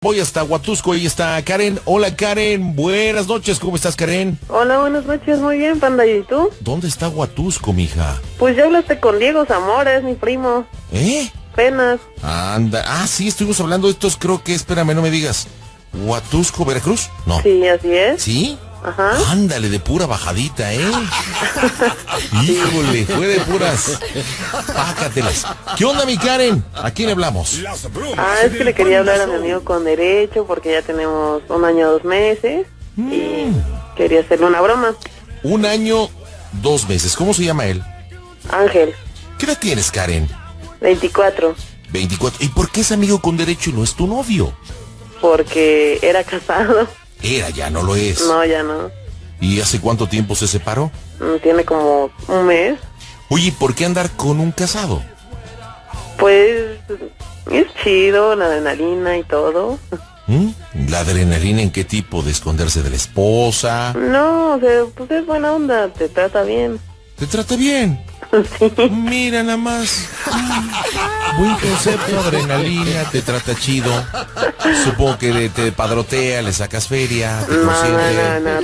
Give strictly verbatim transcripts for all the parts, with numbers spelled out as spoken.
Voy hasta Huatusco, ahí está Karen. Hola Karen, buenas noches, ¿cómo estás Karen? Hola, buenas noches, muy bien, Panda, ¿y tú? ¿Dónde está Huatusco, mija? Pues ya hablaste con Diego Zamora, es mi primo. ¿Eh? Apenas. Anda, ah sí, estuvimos hablando de estos, creo que, espérame, no me digas. ¿Huatusco, Veracruz? No. Sí, así es. ¿Sí? Ajá. Ándale, de pura bajadita, ¿eh? Híjole, fue de puras pácatelas. ¿Qué onda, mi Karen? ¿A quién hablamos? Ah, es que le quería hablar a mi amigo con derecho porque ya tenemos un año, dos meses mm. y quería hacerle una broma. Un año, dos meses. ¿Cómo se llama él? Ángel. ¿Qué edad tienes, Karen? veinticuatro. veinticuatro. ¿Y por qué es amigo con derecho y no es tu novio? Porque era casado. Era, ya no lo es. No, ya no. ¿Y hace cuánto tiempo se separó? Tiene como un mes. Oye, ¿por qué andar con un casado? Pues es chido, la adrenalina y todo. ¿Mm? ¿La adrenalina en qué tipo? ¿De esconderse de la esposa? No, o sea, pues es buena onda, te trata bien. ¿Te trata bien? Sí. Mira nada más. Buen concepto, adrenalina, te trata chido. Supongo que te padrotea, le sacas feria, te no, consiente. no,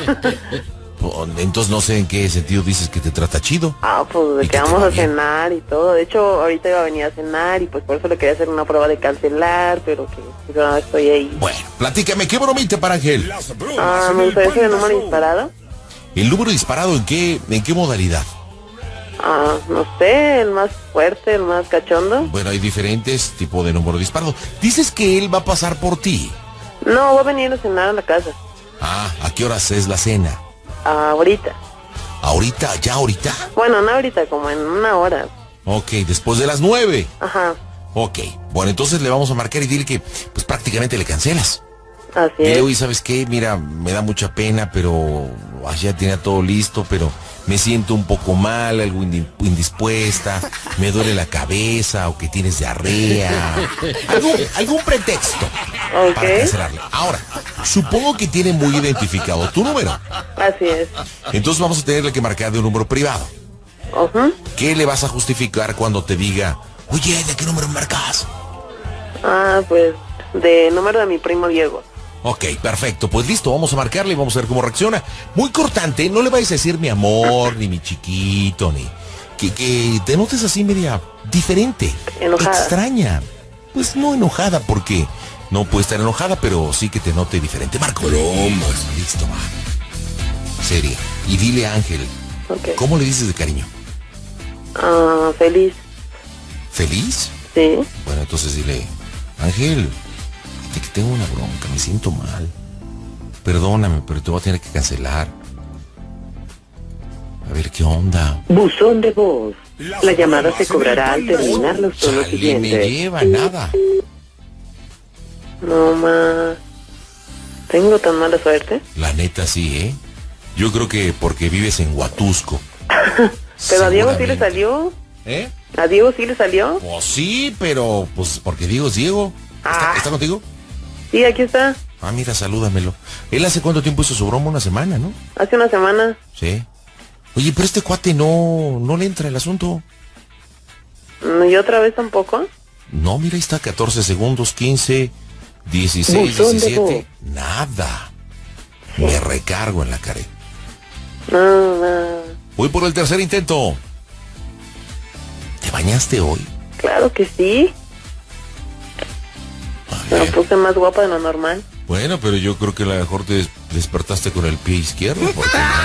no, no. Entonces no sé en qué sentido dices que te trata chido. Ah, pues de que vamos a cenar y todo. De hecho, ahorita iba a venir a cenar y pues por eso le quería hacer una prueba de cancelar, pero que pues, no estoy ahí. Bueno, platícame, ¿qué bromita para Ángel? Ah, me gustaría hacer el número disparado. ¿El número disparado en qué, en qué modalidad? Ah, no sé, el más fuerte, el más cachondo. Bueno, hay diferentes tipos de número disparado. Dices que él va a pasar por ti. No, voy a venir a cenar a la casa. Ah, ¿a qué horas es la cena? Ah, ahorita. ¿Ahorita? ¿Ya ahorita? Bueno, no ahorita, como en una hora. Ok, después de las nueve. Ajá. Ok, bueno, entonces le vamos a marcar y dile que pues prácticamente le cancelas. Así Dile, es. oye, ¿sabes qué? Mira, me da mucha pena, pero ya tenía todo listo, pero me siento un poco mal, algo indispuesta, me duele la cabeza o que tienes diarrea. Algún, algún pretexto okay. para cancelarle. Ahora, supongo que tiene muy identificado tu número. Así es. Entonces vamos a tenerle que marcar de un número privado. Uh-huh. ¿Qué le vas a justificar cuando te diga, oye, ¿de qué número marcas? Ah, pues, de número de mi primo Diego. Ok, perfecto, pues listo, vamos a marcarle y vamos a ver cómo reacciona. Muy cortante, no le vayas a decir mi amor, ni mi chiquito, ni... Que, que te notes así media diferente. Enojada. Extraña. Pues no enojada, porque no puede estar enojada, pero sí que te note diferente. Marco, bromas. Listo, va. Seria. Y dile a Ángel, okay. ¿Cómo le dices de cariño? Ah, uh, feliz. ¿Feliz? Sí. Bueno, entonces dile, Ángel, que tengo una bronca, me siento mal. Perdóname, pero te voy a tener que cancelar. A ver qué onda. Buzón de voz. La llamada se cobrará al terminar los tonos siguientes. me lleva nada. No, ma. ¿Tengo tan mala suerte? La neta sí, ¿eh? Yo creo que porque vives en Huatusco. Pero a Diego sí le salió. ¿Eh? ¿A Diego sí le salió? Pues sí, pero pues porque Diego es Diego. ¿Está, Ah. ¿está contigo? Sí, aquí está. Ah, mira, salúdamelo. Él hace cuánto tiempo hizo su broma, una semana, ¿no? Hace una semana. Sí. Oye, pero este cuate no, no le entra el asunto. ¿Y otra vez tampoco? No, mira, ahí está, catorce segundos, quince, dieciséis, Buzón de diecisiete. Nada. Me recargo en la caret. No, no. Voy por el tercer intento. ¿Te bañaste hoy? Claro que sí. Me puse más guapa de lo normal. Bueno, pero yo creo que a lo mejor te des- despertaste con el pie izquierdo. Porque no.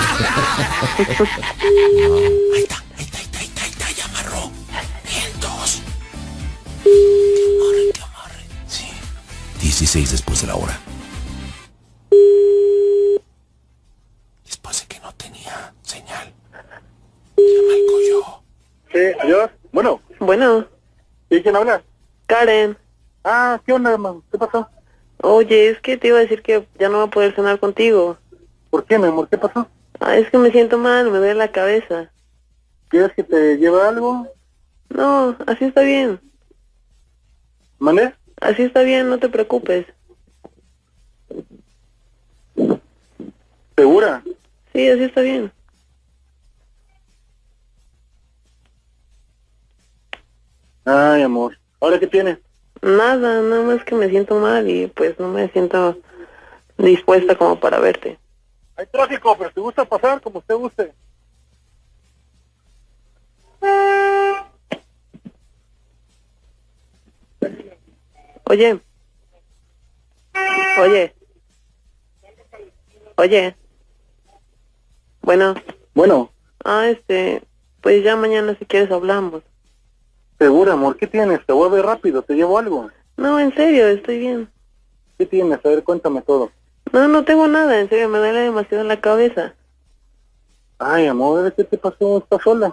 No. Ahí está, ahí está, ahí está, ahí está, ahí está, ya amarró. Vientos. Que amarre, que amarre. Sí. dieciséis después de la hora. Después de que no tenía señal. Ya marco yo. Sí, adiós. Bueno, Bueno, ¿y quién habla? Karen. Ah, ¿qué onda, hermano? ¿Qué pasó? Oye, es que te iba a decir que ya no voy a poder cenar contigo. ¿Por qué, mi amor? ¿Qué pasó? Ah, es que me siento mal, me duele la cabeza. ¿Quieres que te lleve algo? No, así está bien. ¿Mané? Así está bien, no te preocupes. ¿Segura? Sí, así está bien. Ay, amor. ¿Ahora qué tienes? Nada, nada más que me siento mal y pues no me siento dispuesta como para verte. Hay tráfico, pero si gusta pasar, como usted guste. Oye. Oye. Oye. Bueno. Bueno, Ah, este... Pues ya mañana si quieres hablamos. segura, amor, ¿qué tienes? Te voy a ver rápido, ¿te llevo algo? No, en serio, estoy bien. ¿Qué tienes? A ver, cuéntame todo. No, no tengo nada, en serio, me duele demasiado la cabeza. Ay, amor, ¿qué te pasó? ¿Estás sola?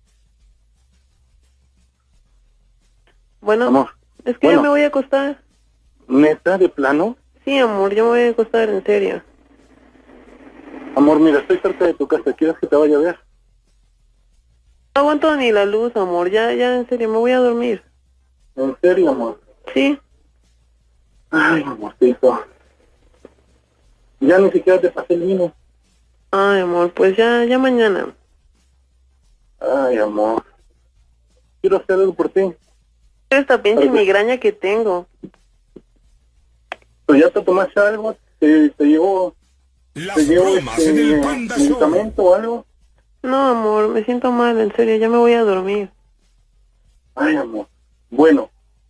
Bueno, Amor, es que bueno. ya me voy a acostar. ¿Neta, de plano? Sí, amor, yo me voy a acostar, en serio. Amor, mira, estoy cerca de tu casa, ¿quieres que te vaya a ver? No aguanto ni la luz, amor, ya, ya, en serio, me voy a dormir. ¿En serio, amor? Sí. Ay, amorcito. Ya ni siquiera te pasé el vino. Ay, amor, pues ya, ya mañana. Ay, amor. Quiero hacer algo por ti. Esta pinche Pero- migraña que tengo. ¿Pero ya te tomaste algo? ¿Te, te llevo, Las te llevo bromas este, en el Panda Show. medicamento o algo? No, amor, me siento mal, en serio, ya me voy a dormir. Ay, amor. Bueno,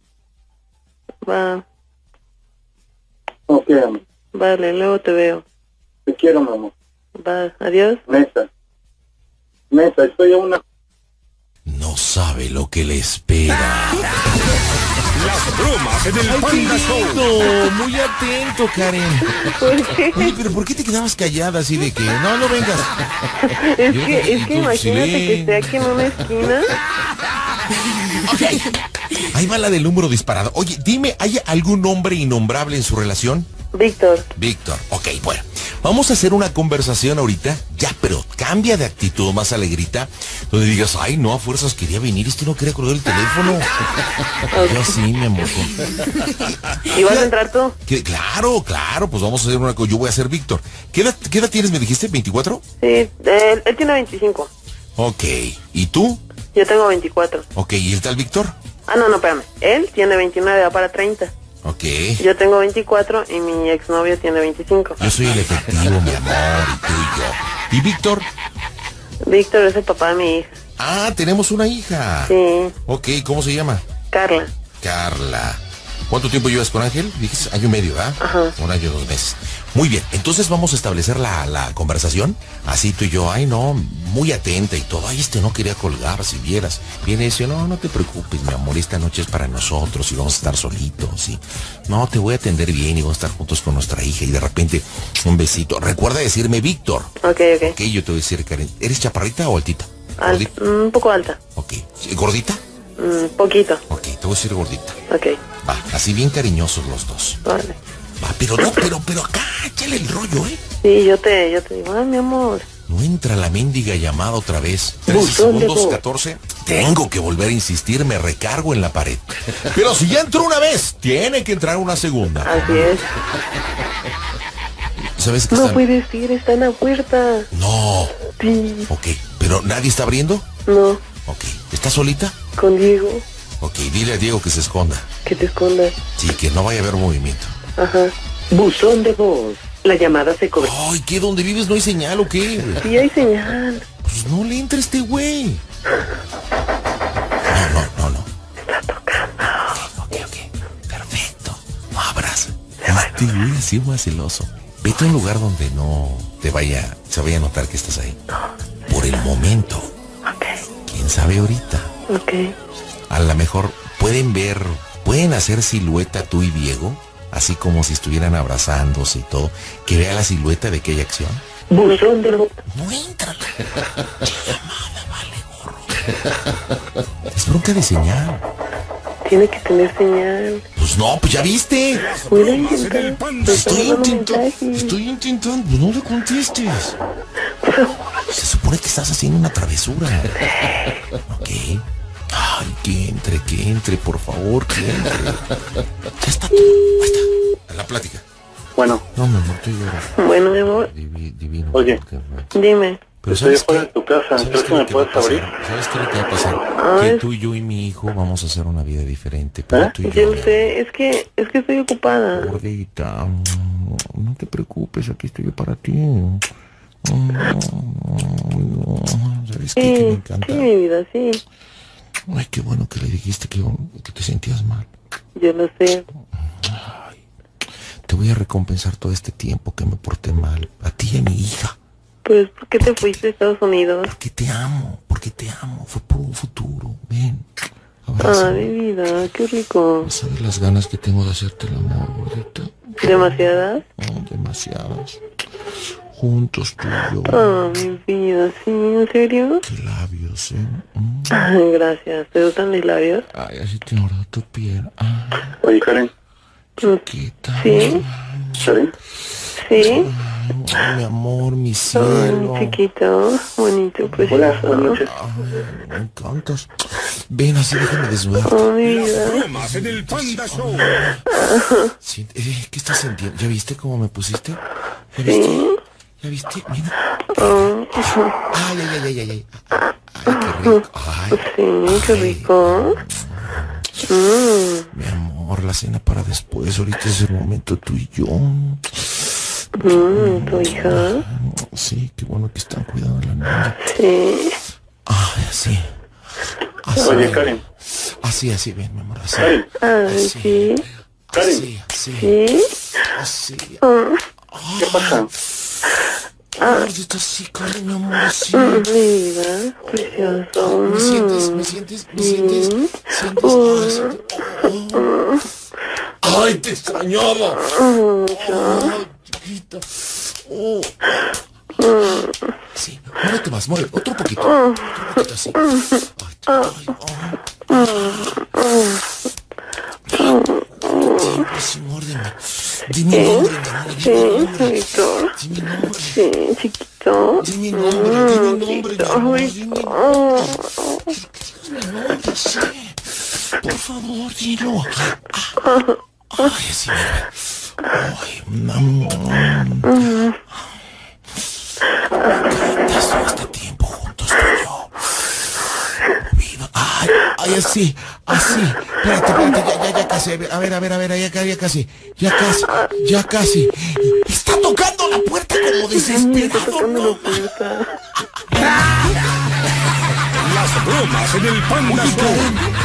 Va, ok, amor. vale, luego te veo. Te quiero, mi amor. Va, adiós. Neta. Neta, estoy a una... No sabe lo que le espera. Las bromas en el ¡Ay, qué Panda Show. lindo! Muy atento, Karen. ¿Por qué? Oye, pero ¿por qué te quedabas callada así de que no, no vengas? Es Yo- que, es que yo- imagínate sí. que esté aquí en una esquina. Ahí va la del número disparado. Oye, dime, ¿hay algún nombre innombrable en su relación? Víctor, Víctor. Ok, bueno. Vamos a hacer una conversación ahorita, ya, pero cambia de actitud, más alegrita, donde digas, ay, no, a fuerzas quería venir, este no quería colgar el teléfono. Yo sí, mi amor. ¿y vas a entrar tú? ¿Qué? Claro, claro, pues vamos a hacer una cosa, yo voy a ser Víctor. ¿Qué edad, qué edad tienes, me dijiste? ¿veinticuatro? Sí, él, él tiene veinticinco. Ok, ¿y tú? Yo tengo veinticuatro. Ok, ¿y el tal Víctor? Ah, no, no, espérame. Él tiene veintinueve, va para treinta. Ok. Yo tengo veinticuatro y mi exnovio tiene veinticinco. Yo soy el efectivo, mi amor, y tú y yo. ¿Y Víctor? Víctor es el papá de mi hija. Ah, tenemos una hija. Sí, Ok, ¿cómo se llama? Carla. Carla. ¿Cuánto tiempo llevas con Ángel? Dijiste año y medio, ¿ah? Ajá. Un año, dos meses. Muy bien, entonces vamos a establecer la, la conversación. Así tú y yo, ay no, muy atenta y todo. Ay, este no quería colgar, si vieras. Viene y dice, no, no te preocupes, mi amor, esta noche es para nosotros y vamos a estar solitos. Y no, te voy a atender bien y vamos a estar juntos con nuestra hija. Y de repente, un besito. Recuerda decirme Víctor. Ok, ok. Ok, yo te voy a decir, Karen, ¿eres chaparrita o altita? Al- ¿Gordita? un poco alta. Ok. ¿Gordita? Mm, poquito. Ok, te voy a decir gordita. Ok, Va, así bien cariñosos los dos. vale. Va, pero no, pero, pero acá, échale el rollo, ¿eh? Sí, yo te, yo te digo, ay, mi amor. No entra la mendiga llamada otra vez. trece Buzón de segundos, voz. catorce. Tengo que volver a insistir, me recargo en la pared. Pero si ya entró una vez, tiene que entrar una segunda. Así es. ¿Sabes qué No están? puedes ir, está en la puerta. No. Sí, Ok, pero nadie está abriendo. no, Ok, ¿está solita? con Diego. Ok, dile a Diego que se esconda. Que te escondas. Sí, que no vaya a haber movimiento. Ajá. Buzón de voz. La llamada se cobra. Ay, ¿qué? ¿Dónde vives no hay señal o qué? Sí hay señal. Pues no le entra este güey. No, no, no, no. Está tocando. Ok, ok. Perfecto. No abras. Este güey así más celoso. Vete a un lugar donde no te vaya, se vaya a notar que estás ahí. Por el momento. Ok, ¿Quién sabe ahorita? ok. A lo mejor pueden ver, pueden hacer silueta tú y Diego, así como si estuvieran abrazándose y todo, que vea la silueta de aquella acción. Buzón de voz. No entra la llamada, vale, gorro. Es bronca de señal. Tiene que tener señal. Pues no, pues ya viste. Voy a Bromas en el intentar. Panda Me Estoy está mandando intentando, mensajes. estoy intentando, pues no le contestes. Se supone que estás haciendo una travesura. Ok. Ay, que entre, que entre, por favor, que entre. Ya está todo. Ahí está. En la plática. Bueno, No, mi amor, estoy llorando. Bueno, mi amor, Divi- divino. Oye. dime. Pero Estoy ¿sabes afuera qué? de tu casa, ¿Sabes ¿crees qué que es me lo que va a puedes abrir? pasar? ¿Sabes qué es lo que va a pasar? Ay. Que tú y yo y mi hijo vamos a hacer una vida diferente. Pero ¿Eh? tú y Yo yo... sé, es que, es que estoy ocupada. Gordita, no te preocupes, aquí estoy yo para ti. ¿Sabes qué? Que me Sí, encanta. sí, mi vida, sí. Ay, qué bueno que le dijiste que, que te sentías mal. Yo lo sé. Te voy a recompensar todo este tiempo que me porté mal. A ti y a mi hija. Pues, ¿por qué te fuiste a Estados Unidos? Porque te amo, porque te amo. Fue por un futuro. Ven, Ah, abrázame. mi vida, qué rico. ¿Sabes las ganas que tengo de hacerte el amor, gordita? ¿Demasiadas? Oh, demasiadas. Juntos tú y yo. Ah, mi vida, sí, ¿en serio? Qué labios, ¿eh? Mm. Ay, gracias. ¿Te gustan mis labios? Ay, así te ahora tu piel. Ay, Oye, Karen, chiquita. ¿Sí? Karen, ¿Sí? Ay, mi amor, mi Ay, cielo. chiquito, bonito, hola, buenas precioso. noches. Ay, me encantas. Ven, así déjame desnudar. Oh, mi Las vida. bromas en el Panda Show. Siente- eh, ¿Qué estás sintiendo? ¿Ya viste cómo me pusiste? ¿Ya viste? ¿Ya viste? Mira. Oh, Ay, ay, ay, ay, ay, ay. Ay, qué rico. Ay, sí, qué rico. Mm, mi amor, la cena para después. Ahorita es el momento tú y yo. mm, tu hija. Sí, qué bueno que están cuidando a la niña. Sí. Ay, así. Así. Oye, Karen, Así, así, ven, mi amor, así. Karen, Ay, Así. sí. Así, así. Sí. Así. ¿qué pasa? Gordita, así, Karen, mi amor, así. Mm, mi vida, precioso. ¿Me sientes? ¿Me Mm. sientes? ¿Me sientes? ¿Sientes? Ay, siento- oh. Ay, te extrañaba. Ay, chiquita. Oh. Sí, muévete más, muévete. Otro poquito. Otro poquito así. Ay, ay, ay. Tiempo sin orden. Di mi nombre, mi amor. Di Sí, mi nombre. Víctor. Di mi nombre. Sí, chiquito. Di mi nombre. Di mi nombre, mi amor. Di mi Oh, nombre. Sí. Por favor, dilo. Ay, así, mira. Ay, mm, mm. Todo este tiempo juntos tú y yo. Viva. Ay, ay, así, así. Espérate, espérate, ya, ya, ya casi. A ver, a ver, a ver, ya, ya, ya casi. Ya casi, ya casi. Está tocando la puerta como está desesperado, tocando ¿no? la puerta. Las bromas en el Panda Show.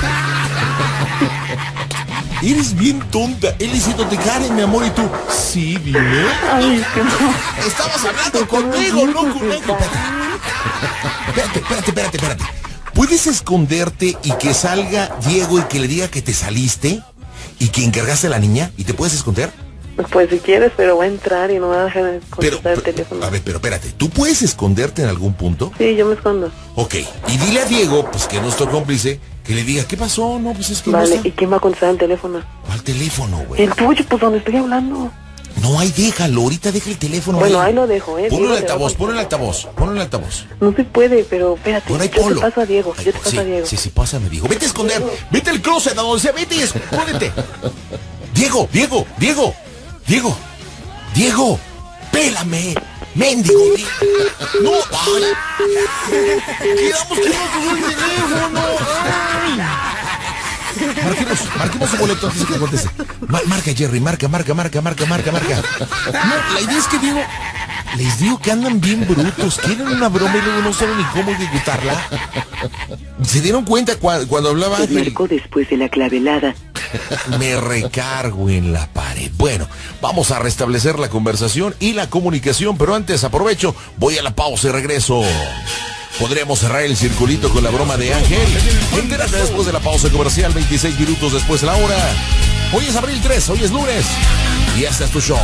Eres bien tonta. Él diciéndote, Karen, mi amor, y tú, sí, dime. Ay, es que no. Estabas hablando conmigo, no conmigo. Espérate, espérate, espérate, espérate. ¿Puedes esconderte y que salga Diego y que le diga que te saliste y que encargaste a la niña y te puedes esconder? Pues si quieres, pero va a entrar y no va a dejar de Pero, contestar el pero, teléfono. a ver, pero espérate, ¿tú puedes esconderte en algún punto? Sí, yo me escondo. Ok, y dile a Diego, pues que es nuestro cómplice, que le diga, ¿qué pasó? No, pues es que Vale, no ¿y está. quién va a contestar el teléfono? ¿Cuál teléfono, güey? El tuyo, pues donde estoy hablando. No, ahí déjalo, ahorita deja el teléfono. Bueno, ahí lo dejo, ¿eh? Ponlo en Diego el te va a altavoz, ponlo en el contestar. altavoz, ponlo en el altavoz. No se puede, pero espérate. Por ahí Yo ponlo. te paso a Diego, Ay, yo te sí, paso a Diego. Sí, sí, pásame, Diego. Vete a esconder, vete al closet, a donde sea, vete y escóndete. Diego, Diego, Diego, Diego, Diego, pélame, mendigo, Diego. No, ay, quedamos que no tuvo el teléfono. Ay. Marquemos, marquemos su boleto antes de que conteste. Ma- marca, Jerry, marca, marca, marca, marca, marca, marca. No, la idea es que Diego, les digo que andan bien brutos, quieren una broma y luego no saben ni cómo ejecutarla. ¿Se dieron cuenta cua- cuando hablaba Se Ángel? marcó después de la clavelada. Me recargo en la pared. Bueno, vamos a restablecer la conversación y la comunicación, pero antes aprovecho, voy a la pausa y regreso. Podríamos cerrar el circulito con la broma de Ángel. Entérate después de la pausa comercial, veintiséis minutos después de la hora. Hoy es abril tres, hoy es lunes. Y este es tu show.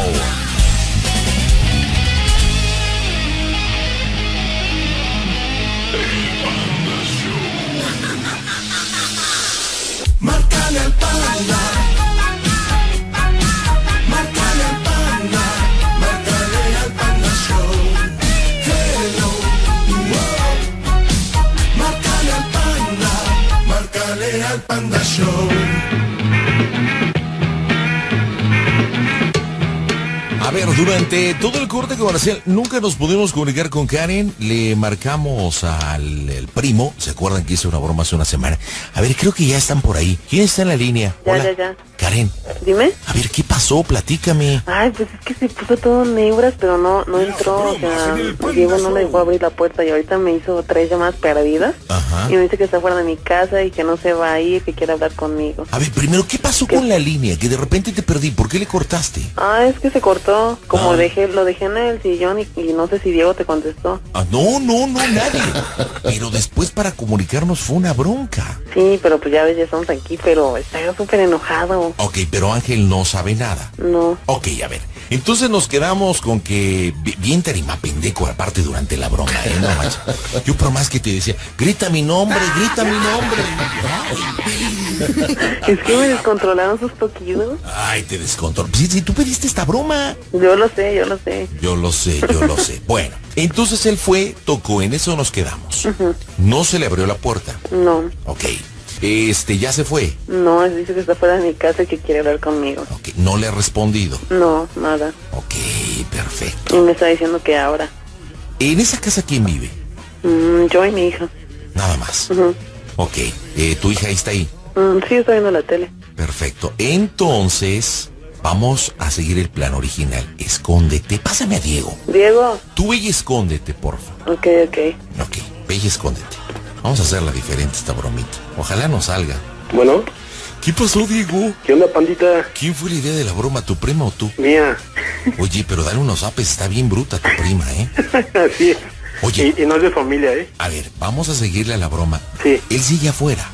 Márcale al Panda. Márcale al Panda. Márcale al Panda Show. Hello. Wow. Márcale al Panda. Márcale al Panda Show. A ver, durante todo el corte comercial nunca nos pudimos comunicar con Karen. Le marcamos al el primo. ¿Se acuerdan que hice una broma hace una semana? A ver, creo que ya están por ahí. ¿Quién está en la línea? Ya, Hola. ya, ya. Karen. Dime. A ver, ¿qué pasó? Platícame. Ay, pues es que se puso todo en nebras, pero no no entró. O sea, Diego no le dejó abrir la puerta y ahorita me hizo tres llamadas perdidas. Ajá. Y me dice que está fuera de mi casa y que no se va a ir, que quiere hablar conmigo. A ver, primero, ¿qué pasó ¿Qué? con la línea? Que de repente te perdí. ¿Por qué le cortaste? Ah, es que se cortó. Como Ah. dejé, lo dejé en el sillón y, y no sé si Diego te contestó. Ah, no, no, no, nadie. Pero después para comunicarnos fue una bronca. Sí, pero pues ya ves, ya estamos aquí, pero está súper enojado. Ok, pero Ángel no sabe nada. No. Ok, a ver. Entonces nos quedamos con que bi- bien tarima pendejo aparte durante la broma, ¿eh? No manches. Yo por más que te decía, grita mi nombre, grita mi nombre. Es que me descontrolaron sus toquidos. Ay, te descontrol. Si, si tú pediste esta broma. Yo lo sé, yo lo sé. Yo lo sé, yo lo sé. Bueno, entonces él fue, tocó, en eso nos quedamos. No se le abrió la puerta. No, Ok. Este, ya se fue. no, dice que está fuera de mi casa y que quiere hablar conmigo. Ok, no le ha respondido. No, nada. Ok, perfecto. Y me está diciendo que ahora. ¿En esa casa quién vive? Mm, yo y mi hija. Nada más. Ujú. Ok, eh, tu hija ahí está ahí. Mm, sí, está viendo la tele. Perfecto. Entonces, vamos a seguir el plan original. Escóndete. Pásame a Diego. Diego. Tú ve y escóndete, porfa. Ok, ok. Ok, ve y escóndete. Vamos a hacerla diferente esta bromita. Ojalá no salga. Bueno, ¿Qué pasó, Diego? ¿qué onda, pandita? ¿Quién fue la idea de la broma, tu prima o tú? Mía. Oye, pero dale unos apes, está bien bruta tu prima, ¿eh? Así es. Oye. Y, y no es de familia, ¿eh? A ver, vamos a seguirle a la broma. Sí. Él sigue afuera.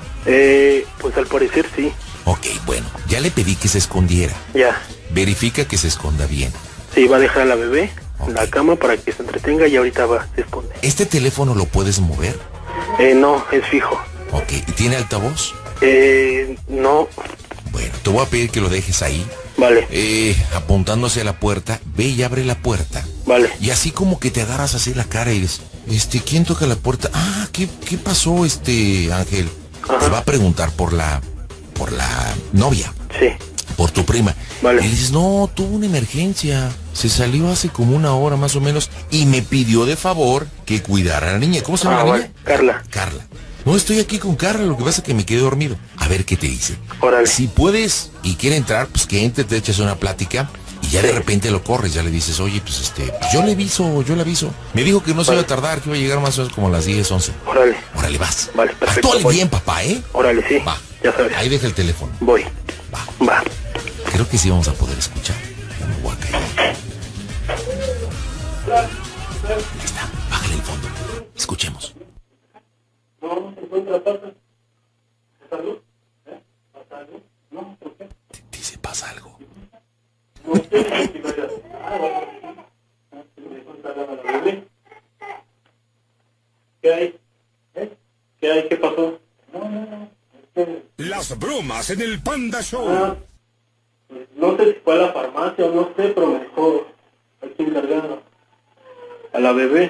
Eh, pues al parecer sí. Ok, bueno, ya le pedí que se escondiera. Ya. Verifica que se esconda bien. Sí, va a dejar a la bebé Ok. en la cama para que se entretenga y ahorita va, se esconde. ¿Este teléfono lo puedes mover? Eh, no, es fijo. Ok, ¿y tiene altavoz? Eh, no. Bueno, te voy a pedir que lo dejes ahí. Vale, Eh, apuntando hacia la puerta, ve y abre la puerta. vale. Y así como que te agarras así la cara y dices, este, ¿quién toca la puerta? Ah, ¿qué, qué pasó, este, Ángel? Ajá. Te va a preguntar por la, por la novia, Sí, por tu prima. Vale. Y le dices, no, tuvo una emergencia. Se salió hace como una hora más o menos y me pidió de favor que cuidara a la niña. ¿Cómo se llama Ah, la vale. niña? Carla. Carla. No, estoy aquí con Carla, lo que pasa es que me quedé dormido. A ver qué te dice. Órale. Si puedes y quiere entrar, pues que entre, te eches una plática y ya de Sí. repente lo corres, ya le dices, oye, pues este, pues yo le aviso, yo le aviso. Me dijo que no se iba a tardar, que iba a llegar más o menos como a las diez, once. Órale, Órale, vas. Vale, perfecto, Actúale voy. bien, papá, ¿eh? órale, sí. Va. Ya sabes. Ahí deja el teléfono. Voy. Va. Va. Creo que sí vamos a poder escuchar. Ya me voy a caer. Ahí está, bájale el fondo. Escuchemos. Dice, pasa algo. ¿Qué hay? ¿Qué hay? ¿Qué pasó? Las bromas en el Panda Show. Ah, no sé si fue a la farmacia o no sé, pero me dejó aquí encargado. A la bebé.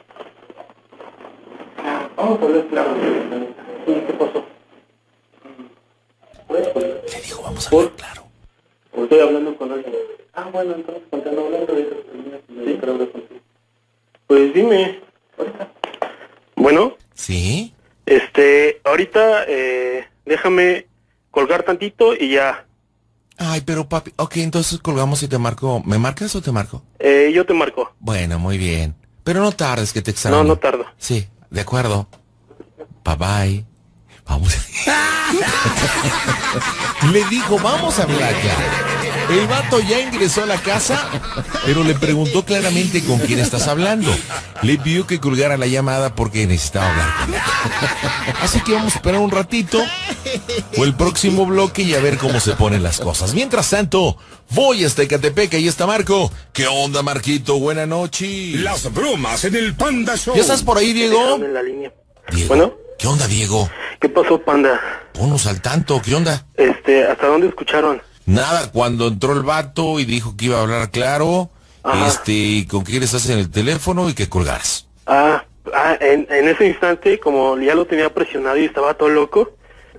Vamos a ver, claro. Sí, ¿qué pasó? Pues, pues, Le dijo, vamos a ver, claro. o estoy hablando con alguien. Ah, bueno, entonces, cuando hablando de eso, sí, pero hablo contigo. Pues dime. Bueno, ¿Sí? este, ahorita, eh, déjame colgar tantito y ya. Ay, pero papi, ok, entonces colgamos y te marco. ¿Me marcas o te marco? Eh, yo te marco. Bueno, muy bien. Pero no tardes, que te extraño. No, no tardo. Sí, de acuerdo. Bye bye. Vamos. Le dijo, vamos a hablar ya. El vato ya ingresó a la casa, pero le preguntó claramente con quién estás hablando. Le pidió que colgara la llamada porque necesitaba hablar con él. Así que vamos a esperar un ratito o el próximo bloque y a ver cómo se ponen las cosas. Mientras tanto, voy hasta Ecatepec, ahí está Marco. ¿Qué onda, Marquito? Buena noche. Las bromas en el Panda Show. ¿Ya estás por ahí, Diego? Déjame en la línea. Diego. Bueno. ¿Qué onda, Diego? ¿Qué pasó, panda? Ponos al tanto, ¿qué onda? Este, ¿hasta dónde escucharon? Nada, cuando entró el vato y dijo que iba a hablar claro, Ajá. este, y con quién estás en el teléfono y que colgaras. Ah, ah en, en ese instante, como ya lo tenía presionado y estaba todo loco,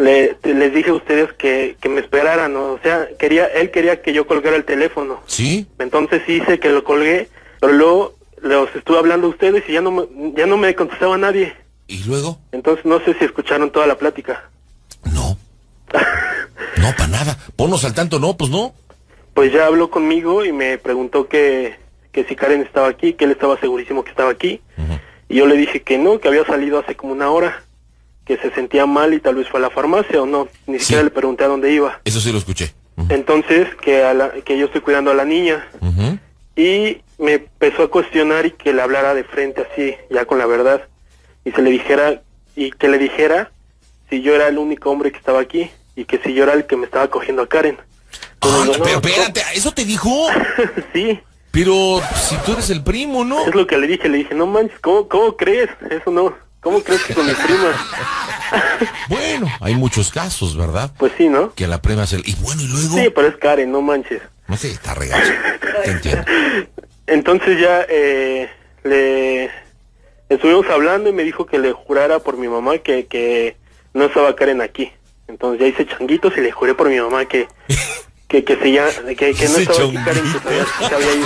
le, les dije a ustedes que, que me esperaran, ¿no? O sea, quería, él quería que yo colgara el teléfono. ¿Sí? Entonces sí hice que lo colgué, pero luego los estuve hablando a ustedes y ya no me, ya no me contestaba nadie. ¿Y luego? Entonces no sé si escucharon toda la plática. No. No, para nada. Ponnos al tanto, no, pues no. Pues ya habló conmigo y me preguntó que, que si Karen estaba aquí, que él estaba segurísimo que estaba aquí. Uh-huh. Y yo le dije que no, que había salido hace como una hora, que se sentía mal y tal vez fue a la farmacia o no. Ni sí. siquiera le pregunté a dónde iba. Eso sí lo escuché. Uh-huh. Entonces, que, a la, que yo estoy cuidando a la niña. Uh-huh. Y me empezó a cuestionar y que le hablara de frente así, ya con la verdad. Y se le dijera, y que le dijera si yo era el único hombre que estaba aquí y que si yo era el que me estaba cogiendo a Karen. Ay, digo, no, pero espérate, ¿eso te dijo? Sí. Pero si tú eres el primo, ¿no? Es lo que le dije, le dije, no manches, ¿cómo, cómo crees? Eso no, ¿cómo crees que con mi prima? Bueno, hay muchos casos, ¿verdad? Pues sí, ¿no? Que la prima se... Y bueno, ¿y luego? Sí, pero es Karen, no manches. No sé, está regacho, te entiendo. Entonces ya, eh, le... estuvimos hablando y me dijo que le jurara por mi mamá que, que no estaba Karen aquí. Entonces ya hice changuitos y le juré por mi mamá que... Que, que, se ya, que, que no estaba aquí Karen, que se había, que se había ido.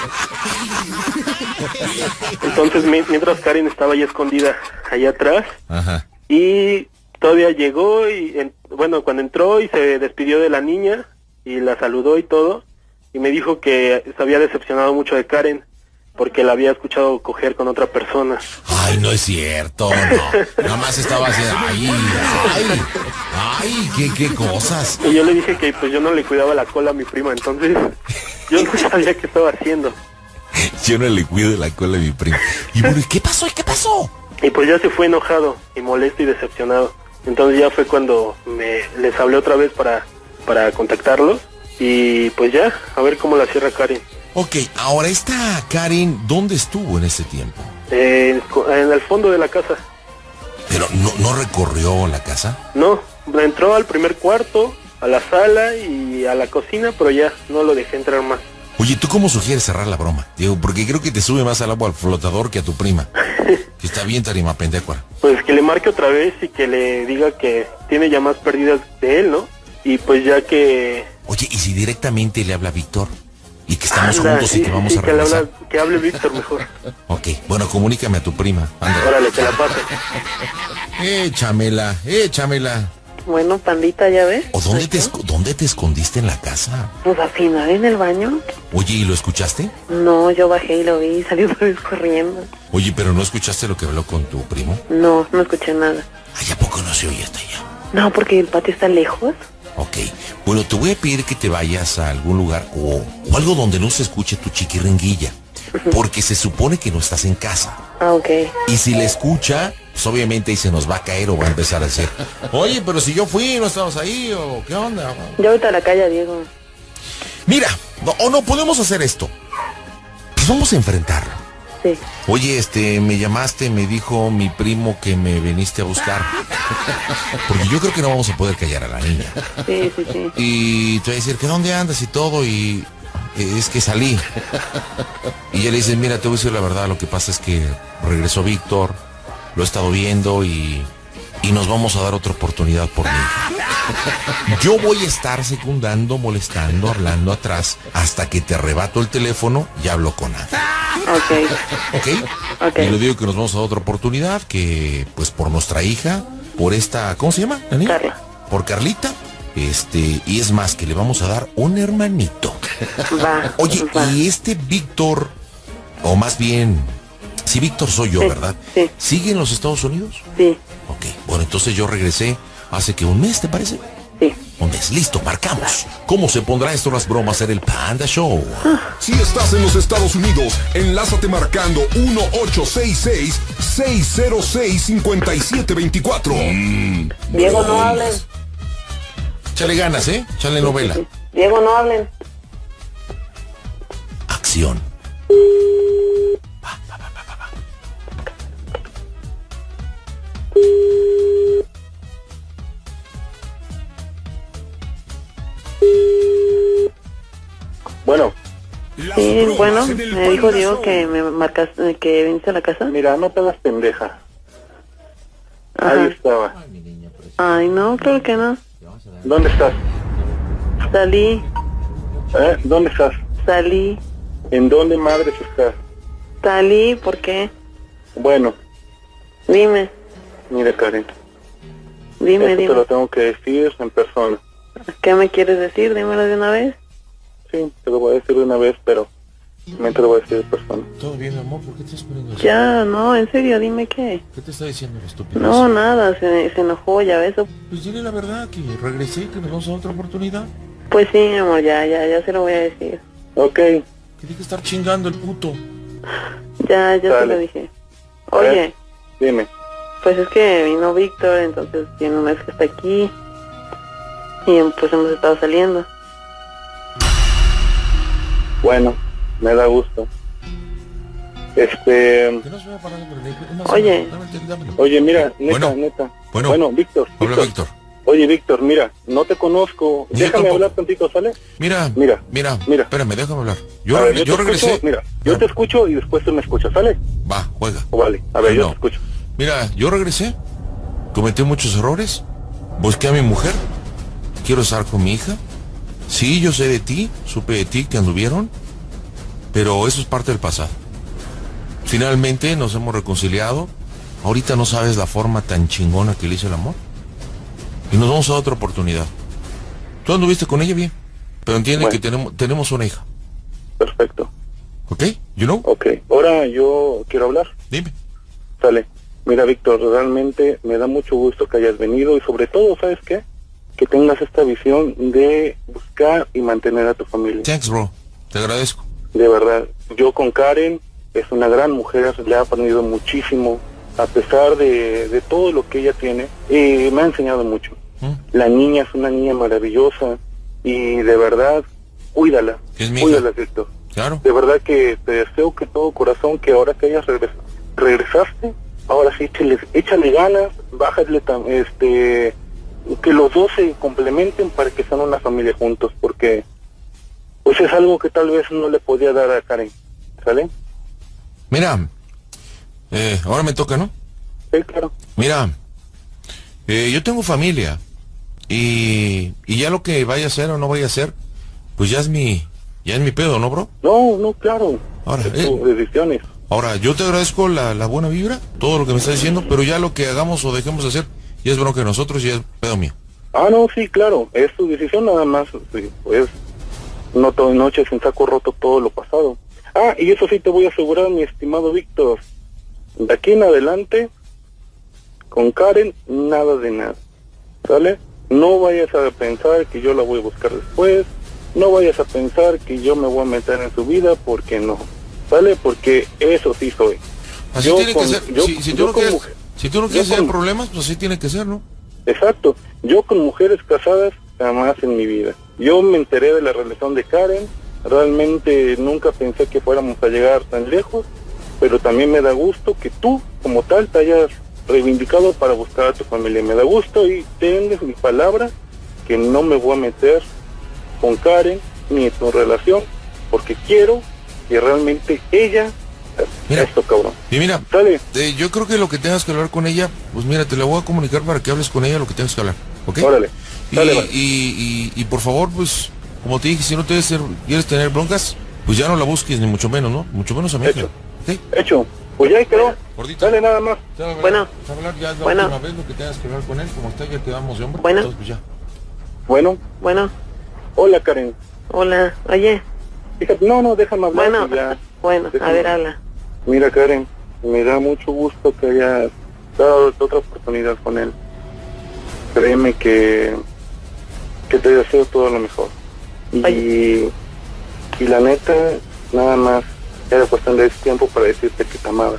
Entonces, mi, mientras Karen estaba ahí escondida, allá atrás, ajá, y todavía llegó, y en, bueno, cuando entró y se despidió de la niña, y la saludó y todo, y me dijo que se había decepcionado mucho de Karen, porque la había escuchado coger con otra persona. Ay, no es cierto, no. Nada más estaba haciendo, ay, ay, ay, qué, qué cosas. Y yo le dije que pues yo no le cuidaba la cola a mi prima, entonces yo no sabía qué estaba haciendo. Yo no le cuido la cola a mi prima. Y bueno, ¿qué pasó? ¿Y qué pasó? Y pues ya se fue enojado y molesto y decepcionado. Entonces ya fue cuando me les hablé otra vez para, para contactarlos. Y pues ya, a ver cómo la cierra Karen. Ok, ahora esta Karen, ¿dónde estuvo en ese tiempo? Eh, en el fondo de la casa. ¿Pero no, no recorrió la casa? No, entró al primer cuarto, a la sala y a la cocina, pero ya no lo dejé entrar más. Oye, ¿tú cómo sugieres cerrar la broma? Digo, porque creo que te sube más al agua al flotador que a tu prima. Que está bien tarima pendecuara. Pues que le marque otra vez y que le diga que tiene llamadas perdidas de él, ¿no? Y pues ya que... Oye, ¿y si directamente le habla a Víctor? Y que estamos Anda, juntos sí, y que vamos sí, a que, le regresar. habla, que hable Víctor mejor. Ok, bueno, comunícame a tu prima. Anda. Órale, te la paso. Échamela, échamela. Bueno, pandita, ¿ya ves? ¿O dónde te, esco- dónde te escondiste en la casa? Pues al final en el baño. Oye, ¿y lo escuchaste? No, yo bajé y lo vi y salí otra vez corriendo. Oye, ¿pero no escuchaste lo que habló con tu primo? No, no escuché nada. Ay, ¿a poco no se oye hasta allá? No, porque el patio está lejos. Ok, bueno, te voy a pedir que te vayas a algún lugar o, o algo donde no se escuche tu chiquiringuilla, porque se supone que no estás en casa. Ah, ok. Y si la escucha, pues obviamente ahí se nos va a caer o va a empezar a decir, oye, pero si yo fui, no estabas ahí, o qué onda. Yo ahorita a la calle, Diego. Mira, no, o no, podemos hacer esto. Pues vamos a enfrentarlo. Sí. Oye, este, me llamaste, me dijo mi primo que me viniste a buscar. Porque yo creo que no vamos a poder callar a la niña. Sí, sí, sí. Y te voy a decir que dónde andas y todo, y eh, es que salí. Y ella le dice, mira, te voy a decir la verdad, lo que pasa es que regresó Víctor, lo he estado viendo y, y nos vamos a dar otra oportunidad por mi hija. Yo voy a estar secundando, molestando, hablando atrás, hasta que te arrebato el teléfono y hablo con Ana. Ok. ¿Ok? Ok. Y le digo que nos vamos a dar otra oportunidad, que pues por nuestra hija, por esta, ¿cómo se llama la niña? Carla. Por Carlita, este, y es más, que le vamos a dar un hermanito. Va. Oye, va. y este Víctor, o más bien, si Víctor soy yo, Sí, ¿verdad? sí. ¿Sigue en los Estados Unidos? Sí, Ok, bueno, entonces yo regresé hace que un mes, ¿te parece? sí. Un mes, listo, marcamos. ¿Cómo se pondrá esto las bromas en el Panda Show? Si estás en los Estados Unidos, enlázate marcando uno ocho seis seis, seis cero seis, cinco siete dos cuatro. Mm, Diego, no bromas. hablen. Chale ganas, ¿eh? Chale novela. Diego, no hablen. Acción. Bueno, Las Sí, bromas bueno, en el me dijo Panda Diego Show. que me marcaste, que viniste a la casa. mira, no te hagas pendeja. Ajá. Ahí estaba. Ay, no, claro que no. ¿Dónde estás? Salí, ¿Eh? ¿Dónde estás? salí, ¿En dónde madres estás? salí, ¿por qué? Bueno, Dime, mira Karen, dime, esto te dime. lo tengo que decir en persona. ¿Qué me quieres decir? Dímelo de una vez. Sí, te lo voy a decir de una vez, pero me te lo voy a decir en persona. Todo bien, amor, ¿por qué te estás poniendo así? Ya, no, en serio, dime qué. ¿Qué te está diciendo el estúpido? No, nada, se, se enojó, ya ves. Pues dile la verdad, que regresé, que nos vamos a otra oportunidad. Pues sí, mi amor, ya, ya, ya se lo voy a decir. Ok, Que tiene que estar chingando el puto. Ya, ya se Dale. lo dije. Oye, ¿Eh? Dime. pues es que vino Víctor, entonces tiene un mes que está aquí. Y pues hemos estado saliendo. Bueno, me da gusto. Este... Que no se vaya parando por el eje. Es más, Oye. dame el tel- dámelo. Oye, mira, neta, Bueno. neta. Bueno. Bueno, Víctor, Habla, Víctor. Víctor. Oye, Víctor, mira, no te conozco. Ni yo Déjame tampoco. hablar contigo, ¿sale? Mira, Mira, mira, mira. espérame, déjame hablar. Yo, A ver, reg- yo te regresé. escucho, mira, yo te escucho y después tú me escuchas, ¿sale? Va, juega. O vale, a ver, yo No. te escucho. Mira, yo regresé, cometí muchos errores, busqué a mi mujer, quiero estar con mi hija. Sí, yo sé de ti, supe de ti que anduvieron, pero eso es parte del pasado. Finalmente nos hemos reconciliado. Ahorita no sabes la forma tan chingona que le hice el amor. Y nos vamos a otra oportunidad. Tú anduviste con ella bien, pero entiende Bueno. que tenemos, tenemos una hija. Perfecto. ¿Ok? You know? Ok, ahora yo quiero hablar. Dime. Sale. Mira, Víctor, realmente me da mucho gusto que hayas venido y sobre todo, ¿sabes qué? Que tengas esta visión de buscar y mantener a tu familia. Thanks, bro. Te agradezco. De verdad, yo con Karen, es una gran mujer, le he aprendido muchísimo, a pesar de, de todo lo que ella tiene, y me ha enseñado mucho. ¿Mm? La niña es una niña maravillosa y de verdad, cuídala, Es mi cuídala, hija. Víctor. Claro. De verdad que te deseo que todo corazón, que ahora que hayas regres regresaste, ahora sí échale, échale ganas, bájale, tam- este, que los dos se complementen para que sean una familia juntos, porque pues es algo que tal vez no le podía dar a Karen, ¿sale? Mira, eh, ahora me toca, ¿no? Sí, claro. Mira, eh, yo tengo familia y, y ya lo que vaya a hacer o no vaya a hacer, pues ya es mi, ya es mi pedo, ¿no, bro? No, no, claro. Ahora, es tus eh. decisiones. Ahora, yo te agradezco la, la buena vibra, todo lo que me estás diciendo, pero ya lo que hagamos o dejemos de hacer, ya es bronca de nosotros y ya es pedo mío. Ah, no, sí, claro, es tu decisión nada más, sí, pues, no toda noche sin saco roto todo lo pasado. Ah, y eso sí te voy a asegurar, mi estimado Víctor, de aquí en adelante, con Karen, nada de nada, ¿sale? No vayas a pensar que yo la voy a buscar después, no vayas a pensar que yo me voy a meter en su vida, porque no, ¿sale? Porque eso sí soy. Así Yo tiene con- que ser. yo- si, si tú yo no con quieres, mujer- si tú no yo quieres tener con- problemas, pues así tiene que ser, ¿no? Exacto. Yo con mujeres casadas jamás en mi vida. Yo me enteré de la relación de Karen. Realmente nunca pensé que fuéramos a llegar tan lejos. Pero también me da gusto que tú, como tal, te hayas reivindicado para buscar a tu familia. Me da gusto y tienes mi palabra que no me voy a meter con Karen ni en tu relación. Porque quiero que realmente ella... Mira. Esto, cabrón. Y mira, Sale. eh, yo creo que lo que tengas que hablar con ella, pues mira, te la voy a comunicar para que hables con ella lo que tengas que hablar, ¿ok? Órale. Y, Dale, vale. y, y, y por favor, pues, como te dije, si no te quieres, ser- quieres tener broncas, pues ya no la busques, ni mucho menos, ¿no? Mucho menos a mi hija. Hecho. ¿Ok? Hecho. Pues ya ahí quedó. Gordito. Dale nada más. Te voy a hablar- Bueno. te voy a hablar ya es la Bueno. última vez lo que tengas que hablar con él, como está ya quedamos de hombre. Bueno. Entonces, pues ya. Bueno. Bueno, Hola, Karen. hola, oye, Fíjate, no, no, déjame hablar. bueno, y ya. bueno, a Déjame. ver, habla. Mira, Karen, me da mucho gusto que hayas dado otra oportunidad con él. Créeme que, que te deseo todo lo mejor. Y, Oye. y la neta, nada más era cuestión de tiempo para decirte que te amaba.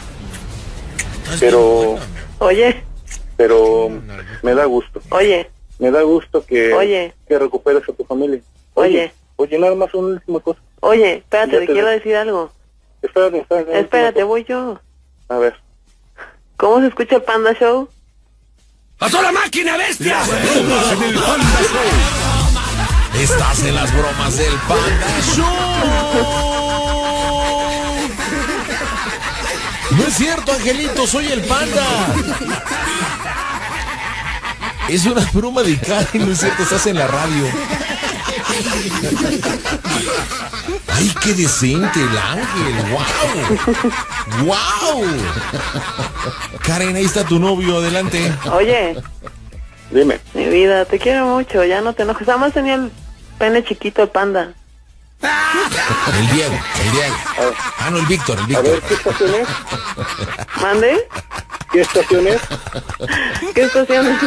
Pero, Oye, pero me da gusto. oye, Me da gusto que, Oye. que recuperes a tu familia. Oye. Oye, nada más una última cosa. oye, espérate, Ya te te quiero de- decir algo. Espérate, espérate. Espérate, voy yo. A ver. ¿Cómo se escucha el Panda Show? ¡A toda máquina, bestia! Estás en las bromas del Panda Show. No es cierto, Angelito, soy el Panda. Es una broma de Karen, no es cierto, estás en la radio. Ay, qué decente el Ángel, wow. Wow. Karen, ahí está tu novio, adelante. Oye, Dime. mi vida, te quiero mucho, ya no te enojes. Además tenía el pene chiquito, el panda. El Diego, el Diego. Ah, no, el Víctor, el A ver, Víctor. ¿qué estación es? ¿Mande? ¿Qué estación es? ¿Qué estación es?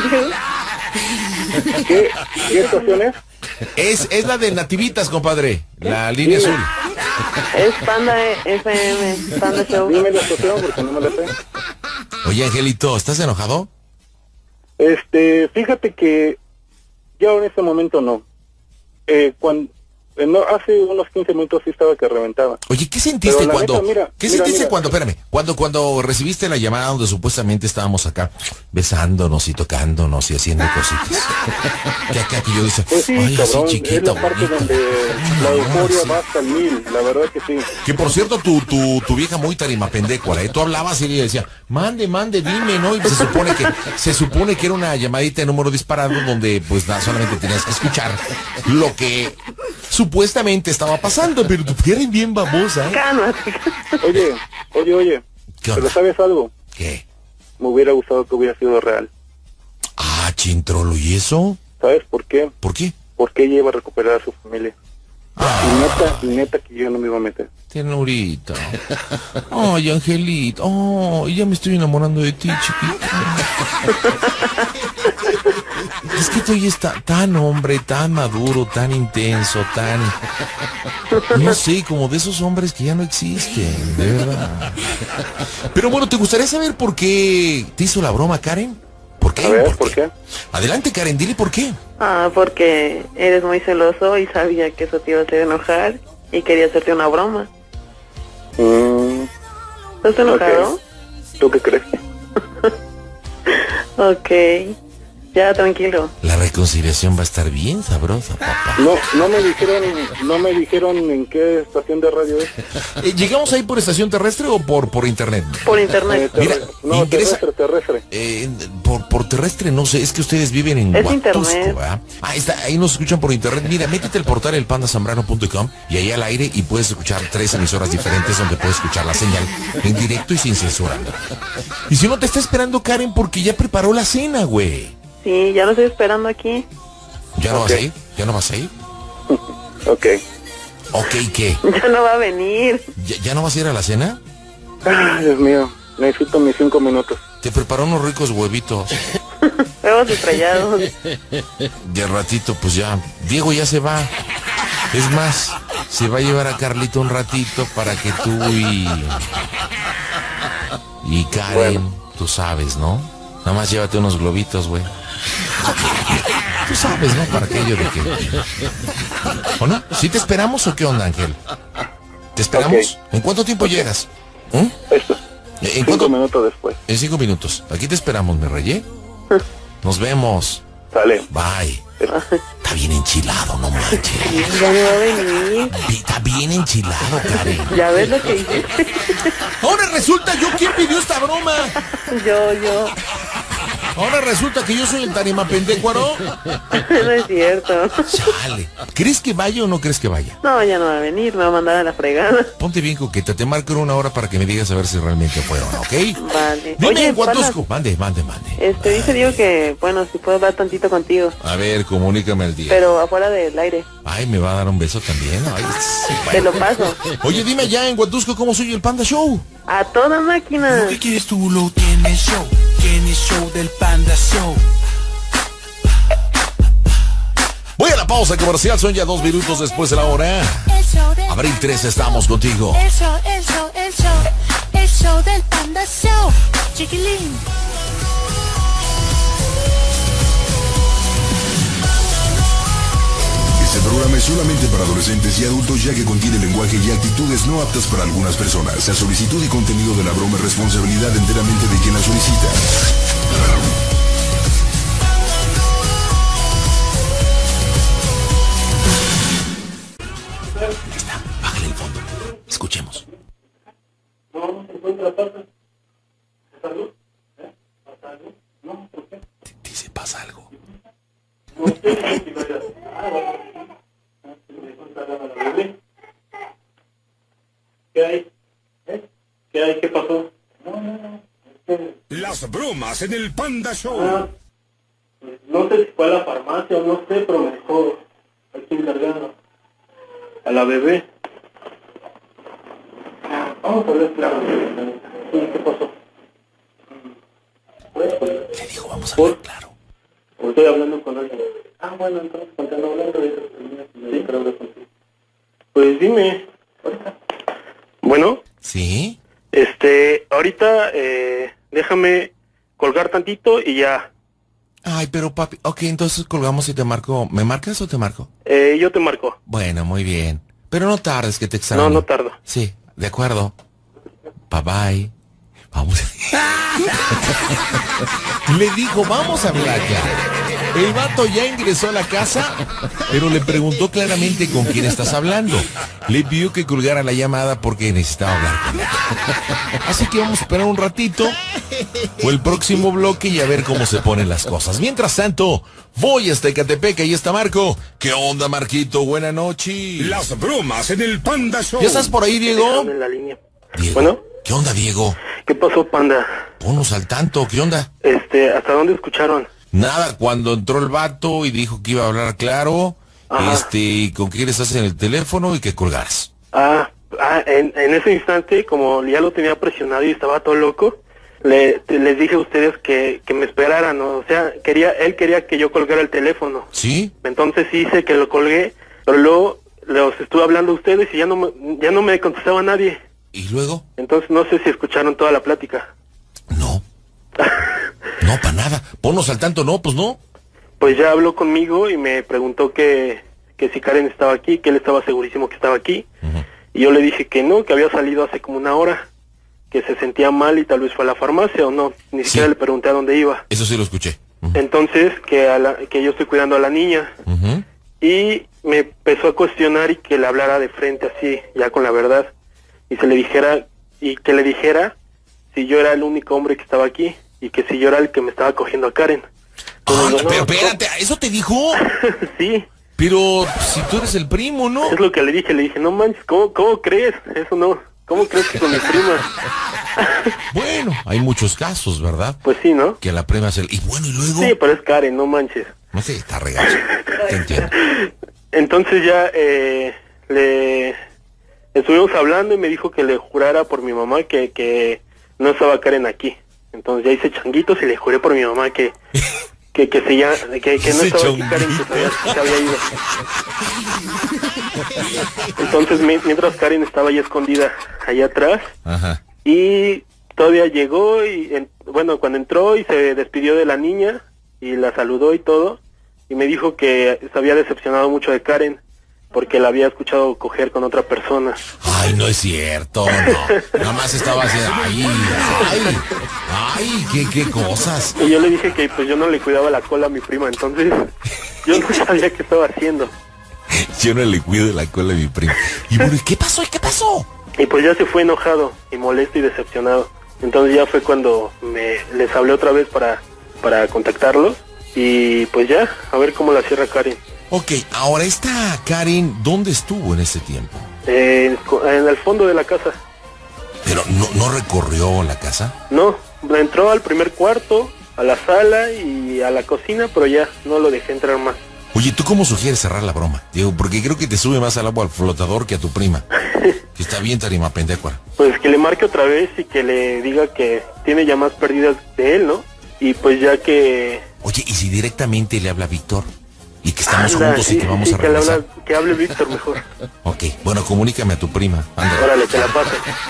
¿Qué, qué estación es? Es, es la de Nativitas, compadre. La línea azul. Es Panda F M, Panda Show. Dime la estación porque no me la sé. Oye, Angelito, ¿estás enojado? Este, fíjate que ya en este momento no. Eh, cuando, eh, no, hace unos quince minutos sí estaba que reventaba. Oye, ¿qué sentiste Pero la cuando... neta, mira, ¿Qué mira, sentiste mira. cuando... Espérame, cuando, cuando recibiste la llamada donde supuestamente estábamos acá besándonos y tocándonos y haciendo cositas? Que acá que yo decía, Pues sí, ay, así cabrón, chiquita, es la parte bonita. donde la euforia va hasta el mil, la verdad que sí. Que por cierto, tu, tu, tu vieja muy tarimapendécuara, ¿eh? Tú hablabas y ella decía, mande, mande, dime, ¿no? Y se supone que, se supone que era una llamadita de número disparado donde pues nada, solamente tenías que escuchar lo que supuestamente estaba pasando, pero tu vieja es bien babosa, ¿eh? Cálmate. Oye, oye, oye, ¿Qué pero onda? ¿sabes algo? ¿Qué? Me hubiera gustado que hubiera sido real. Ah, chintrolo, ¿y eso? ¿Sabes por qué? ¿Por qué? Porque ella iba a recuperar a su familia. Ah. Y neta, y neta que yo no me iba a meter. Ternurita. Ay, Angelito. Oh, ya me estoy enamorando de ti, chiquita. Es que tú ya está tan hombre, tan maduro, tan intenso, tan... No sé, como de esos hombres que ya no existen, de verdad. Pero bueno, ¿te gustaría saber por qué te hizo la broma, Karen? ¿Por qué? A ver, ¿por qué? Adelante, Karen, dile por qué. Ah, porque eres muy celoso y sabía que eso te iba a hacer enojar y quería hacerte una broma. Mm, ¿Estás enojado? ok. ¿Tú qué crees? Ok. Ya, tranquilo. La reconciliación va a estar bien sabrosa, papá. No, no me dijeron, no me dijeron en qué estación de radio es. Eh, ¿Llegamos ahí por estación terrestre o por, por internet? Por Eh, internet. terre- Mira, no, ingresa- terrestre, terrestre. Eh, por, por terrestre, no sé, es que ustedes viven en Es Huatusco, internet. ¿verdad? Ahí está, ahí nos escuchan por internet. Mira, métete al portal el panda zambrano punto com y ahí al aire y puedes escuchar tres emisoras diferentes donde puedes escuchar la señal en directo y sin censura. Y si no, te está esperando Karen porque ya preparó la cena, güey. Sí, ya lo estoy esperando aquí. ¿Ya no Ok. vas a ir? ¿Ya no vas a ir? Ok. Ok, ¿qué? Ya no va a venir. ¿Ya, ya no vas a ir a la cena? Ay, Dios mío, necesito mis cinco minutos. Te preparó unos ricos huevitos. Huevos estrellados. De ratito, pues ya. Diego ya se va. Es más, se va a llevar a Carlito un ratito para que tú y... Y Karen, Bueno. tú sabes, ¿no? Nada más llévate unos globitos, güey. Tú sabes, ¿no? Para aquello de que... ¿O no? ¿Sí te esperamos o qué onda, Ángel? ¿Te esperamos? Ok. ¿En cuánto tiempo llegas? ¿Mm? Esto. ¿En Cinco cuánto? minutos después. En cinco minutos. Aquí te esperamos, mi rey, ¿eh? Nos vemos. Sale. Bye. Está bien enchilado, no manches. Ya no va a venir. Está bien enchilado, Karen. Ya ves lo que hice. Ahora resulta yo quién pidió esta broma. Yo, yo. Ahora resulta que yo soy el tarimapendécuaro. No es cierto. Chale. ¿Crees que vaya o no crees que vaya? No, ya no va a venir. Me va a mandar a la fregada. Ponte bien coqueta, te marco en una hora para que me digas a ver si realmente fue o no, ¿ok? Vale. Dime Oye, en Huatusco. Panda, Mande, mande, mande. este, dice Diego que, bueno, si puedo hablar tantito contigo. A ver, comunícame el día. Pero afuera del aire. Ay, me va a dar un beso también. Ay, sí, Te bueno. lo paso. Oye, dime allá en Huatusco cómo soy el Panda Show. A toda máquina. ¿Qué quieres tú? Lo tienes show. Tienes show del Panda Show. Voy a la pausa comercial, son ya dos minutos después de la hora. El show del Abril tres, estamos contigo. El show, el show, el show, el show del Panda Show. Chiquilín. Este programa es solamente para adolescentes y adultos ya que contiene lenguaje y actitudes no aptas para algunas personas. La solicitud y contenido de la broma es responsabilidad enteramente de quien la solicita. Ahí está, bájale el fondo. Escuchemos. Dice, pasa algo. ¿Qué hay? ¿Eh? ¿Qué hay? ¿Qué pasó? No, no, no. Las bromas en el Panda Show. Ah, pues, no sé si fue a la farmacia o no sé, pero me dejó aquí encargado. A la bebé. Vamos a ver, claro. Sí, ¿qué pasó? Pues, pues, Le dijo, vamos a ver, claro. o estoy hablando con alguien. Ah, bueno, entonces continúo hablando de eso. Sí, pero hablo contigo. Pues dime. Bueno. ¿Sí? Este, ahorita, eh, déjame colgar tantito y ya. Ay, pero papi, ok, entonces colgamos y te marco. ¿Me marcas o te marco? Eh, yo te marco. Bueno, muy bien. Pero no tardes, que te extraño. No, no tardo. Sí, de acuerdo. Bye bye. Vamos. Le dijo, vamos a hablar ya. El vato ya ingresó a la casa, pero le preguntó claramente con quién estás hablando. Le pidió que colgara la llamada porque necesitaba hablar con él. Así que vamos a esperar un ratito o el próximo bloque y a ver cómo se ponen las cosas. Mientras tanto, voy hasta Ecatepec, ahí está Marco. ¿Qué onda, Marquito? Buena noche. Las bromas en el Panda Show. ¿Ya estás por ahí, Diego? Déjame en la línea. Diego. Bueno. ¿Qué onda, Diego? ¿Qué pasó, Panda? Ponos al tanto, ¿qué onda? Este, ¿hasta dónde escucharon? Nada, cuando entró el vato y dijo que iba a hablar claro, Ajá. este, y con quién estás en el teléfono y que colgaras. Ah, ah en, en ese instante, como ya lo tenía presionado y estaba todo loco, le, te- les dije a ustedes que, que me esperaran, ¿no? O sea, quería, él quería que yo colgara el teléfono. ¿Sí? Entonces sí hice que lo colgué, pero luego los estuve hablando a ustedes y ya no me, ya no me contestaba nadie. ¿Y luego? Entonces no sé si escucharon toda la plática. No. No, para nada. Ponos al tanto, no, pues no. Pues ya habló conmigo y me preguntó que, que si Karen estaba aquí, que él estaba segurísimo que estaba aquí. Ujú. Y yo le dije que no, que había salido hace como una hora, que se sentía mal y tal vez fue a la farmacia o no. Ni Sí. siquiera le pregunté a dónde iba. Eso sí lo escuché. Ujú. Entonces, que, a la, que yo estoy cuidando a la niña. Ujú. Y me empezó a cuestionar y que le hablara de frente así, ya con la verdad. Y se le dijera, y que le dijera si yo era el único hombre que estaba aquí y que si yo era el que me estaba cogiendo a Karen. Entonces, Ay, digo, pero no, espérate, ¿eso te dijo? sí, Pero si tú eres el primo, ¿no? es lo que le dije, le dije, no manches, ¿cómo, cómo crees? Eso no, ¿cómo crees que con mi prima? Bueno, hay muchos casos, ¿verdad? Pues sí, ¿no? Que la prima se... Y bueno, ¿y luego? Sí, pero es Karen, no manches. No sé, está regacho. Te entiendo. Entonces ya eh, le estuvimos hablando y me dijo que le jurara por mi mamá que, que no estaba Karen aquí. Entonces ya hice changuitos y le juré por mi mamá que que, que, se ya, que, que no Ese estaba aquí Karen, que se había, que se había ido. Entonces mi- mientras Karen estaba ahí escondida allá atrás Ajá. y todavía llegó y en- bueno, cuando entró y se despidió de la niña y la saludó y todo, y me dijo que se había decepcionado mucho de Karen porque la había escuchado coger con otra persona. Ay, no es cierto, no. Nada más estaba haciendo... Ay, ay, ay, qué, qué cosas. Y yo le dije que pues yo no le cuidaba la cola a mi prima, entonces yo no sabía qué estaba haciendo. Yo no le cuido la cola a mi primo. Y bueno, ¿y qué pasó? ¿Y qué pasó? Y pues ya se fue enojado y molesto y decepcionado. Entonces ya fue cuando me les hablé otra vez para, para contactarlos. Y pues ya, a ver cómo la cierra Karen. Ok, ahora esta Karen, ¿dónde estuvo en ese tiempo? Eh, en el fondo de la casa. Pero no, no recorrió la casa. No, entró al primer cuarto, a la sala y a la cocina, pero ya no lo dejé entrar más. Oye, ¿tú cómo sugieres cerrar la broma? Digo, porque creo que te sube más al agua al flotador que a tu prima. Que está bien tarima pendecuara. Pues que le marque otra vez y que le diga que tiene llamadas perdidas de él, ¿no? Y pues ya que... Oye, ¿y si directamente le habla a Víctor? Y que estamos Anda, juntos sí, y que vamos sí, a que, le regresar. habla- que hable Víctor mejor. Ok, bueno, comunícame a tu prima. Ándale. Órale, te la paso.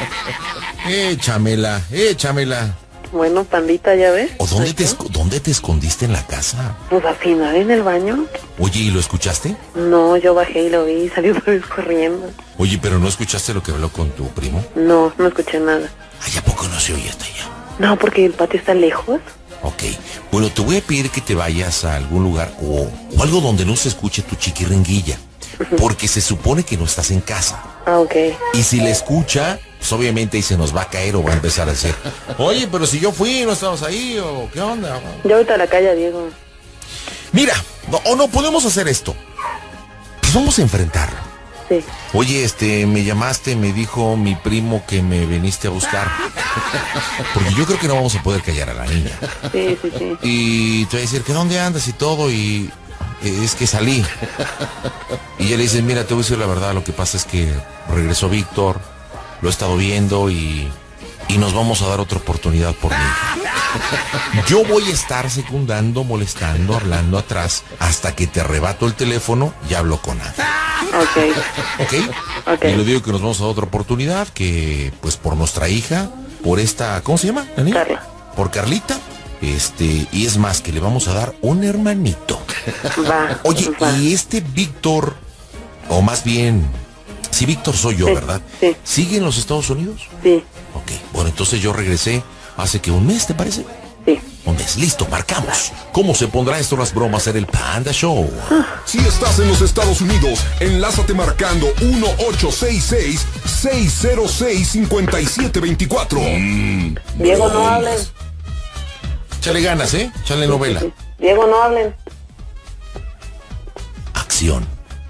Échamela, échamela. Bueno, Pandita, ¿ya ves? ¿O dónde Soy te, yo. esco- dónde te escondiste en la casa? Pues al final en el baño. Oye, ¿y lo escuchaste? No, yo bajé y lo vi y salí otra vez corriendo. Oye, pero ¿no escuchaste lo que habló con tu primo? No, no escuché nada. Ay, ¿a poco no se oye hasta allá? No, porque el patio está lejos. Ok, bueno, te voy a pedir que te vayas a algún lugar o, o algo donde no se escuche tu chiquiringuilla, porque se supone que no estás en casa. Ah, ok. Y si la escucha, pues obviamente ahí se nos va a caer o va a empezar a decir, oye, pero si yo fui, no estabas ahí, o qué onda. Yo ahorita la calle, Diego. Mira, no, o no podemos hacer esto. Pues vamos a enfrentarlo. Sí. Oye, este, me llamaste, me dijo mi primo que me viniste a buscar. Porque yo creo que no vamos a poder callar a la niña. Sí, sí, sí. Y te voy a decir que dónde andas y todo, y eh, es que salí. Y ella le dice, mira, te voy a decir la verdad, lo que pasa es que regresó Víctor, lo he estado viendo y, y nos vamos a dar otra oportunidad por mi hija. Yo voy a estar secundando, molestando, hablando atrás, hasta que te arrebato el teléfono y hablo con Ana. Ok. ¿Ok? Ok. Y le digo que nos vamos a dar otra oportunidad, que pues por nuestra hija, por esta, ¿cómo se llama? ¿La niña? Carla. Por Carlita, este, y es más, que le vamos a dar un hermanito. Va. Oye, va. y este Víctor, o más bien, sí, Víctor soy yo, Sí, ¿verdad? sí. ¿Sigue en los Estados Unidos? Sí, Ok, bueno, entonces yo regresé hace que un mes, ¿te parece? sí. Un mes, listo, marcamos. ¿Cómo se pondrá esto las bromas en el Panda Show? Si estás en los Estados Unidos, enlázate marcando uno ocho seis seis, seis cero seis, cinco siete dos cuatro. Mm, Diego, no hablen. Chale ganas, ¿eh? Chale novela. Diego, no hablen. Acción.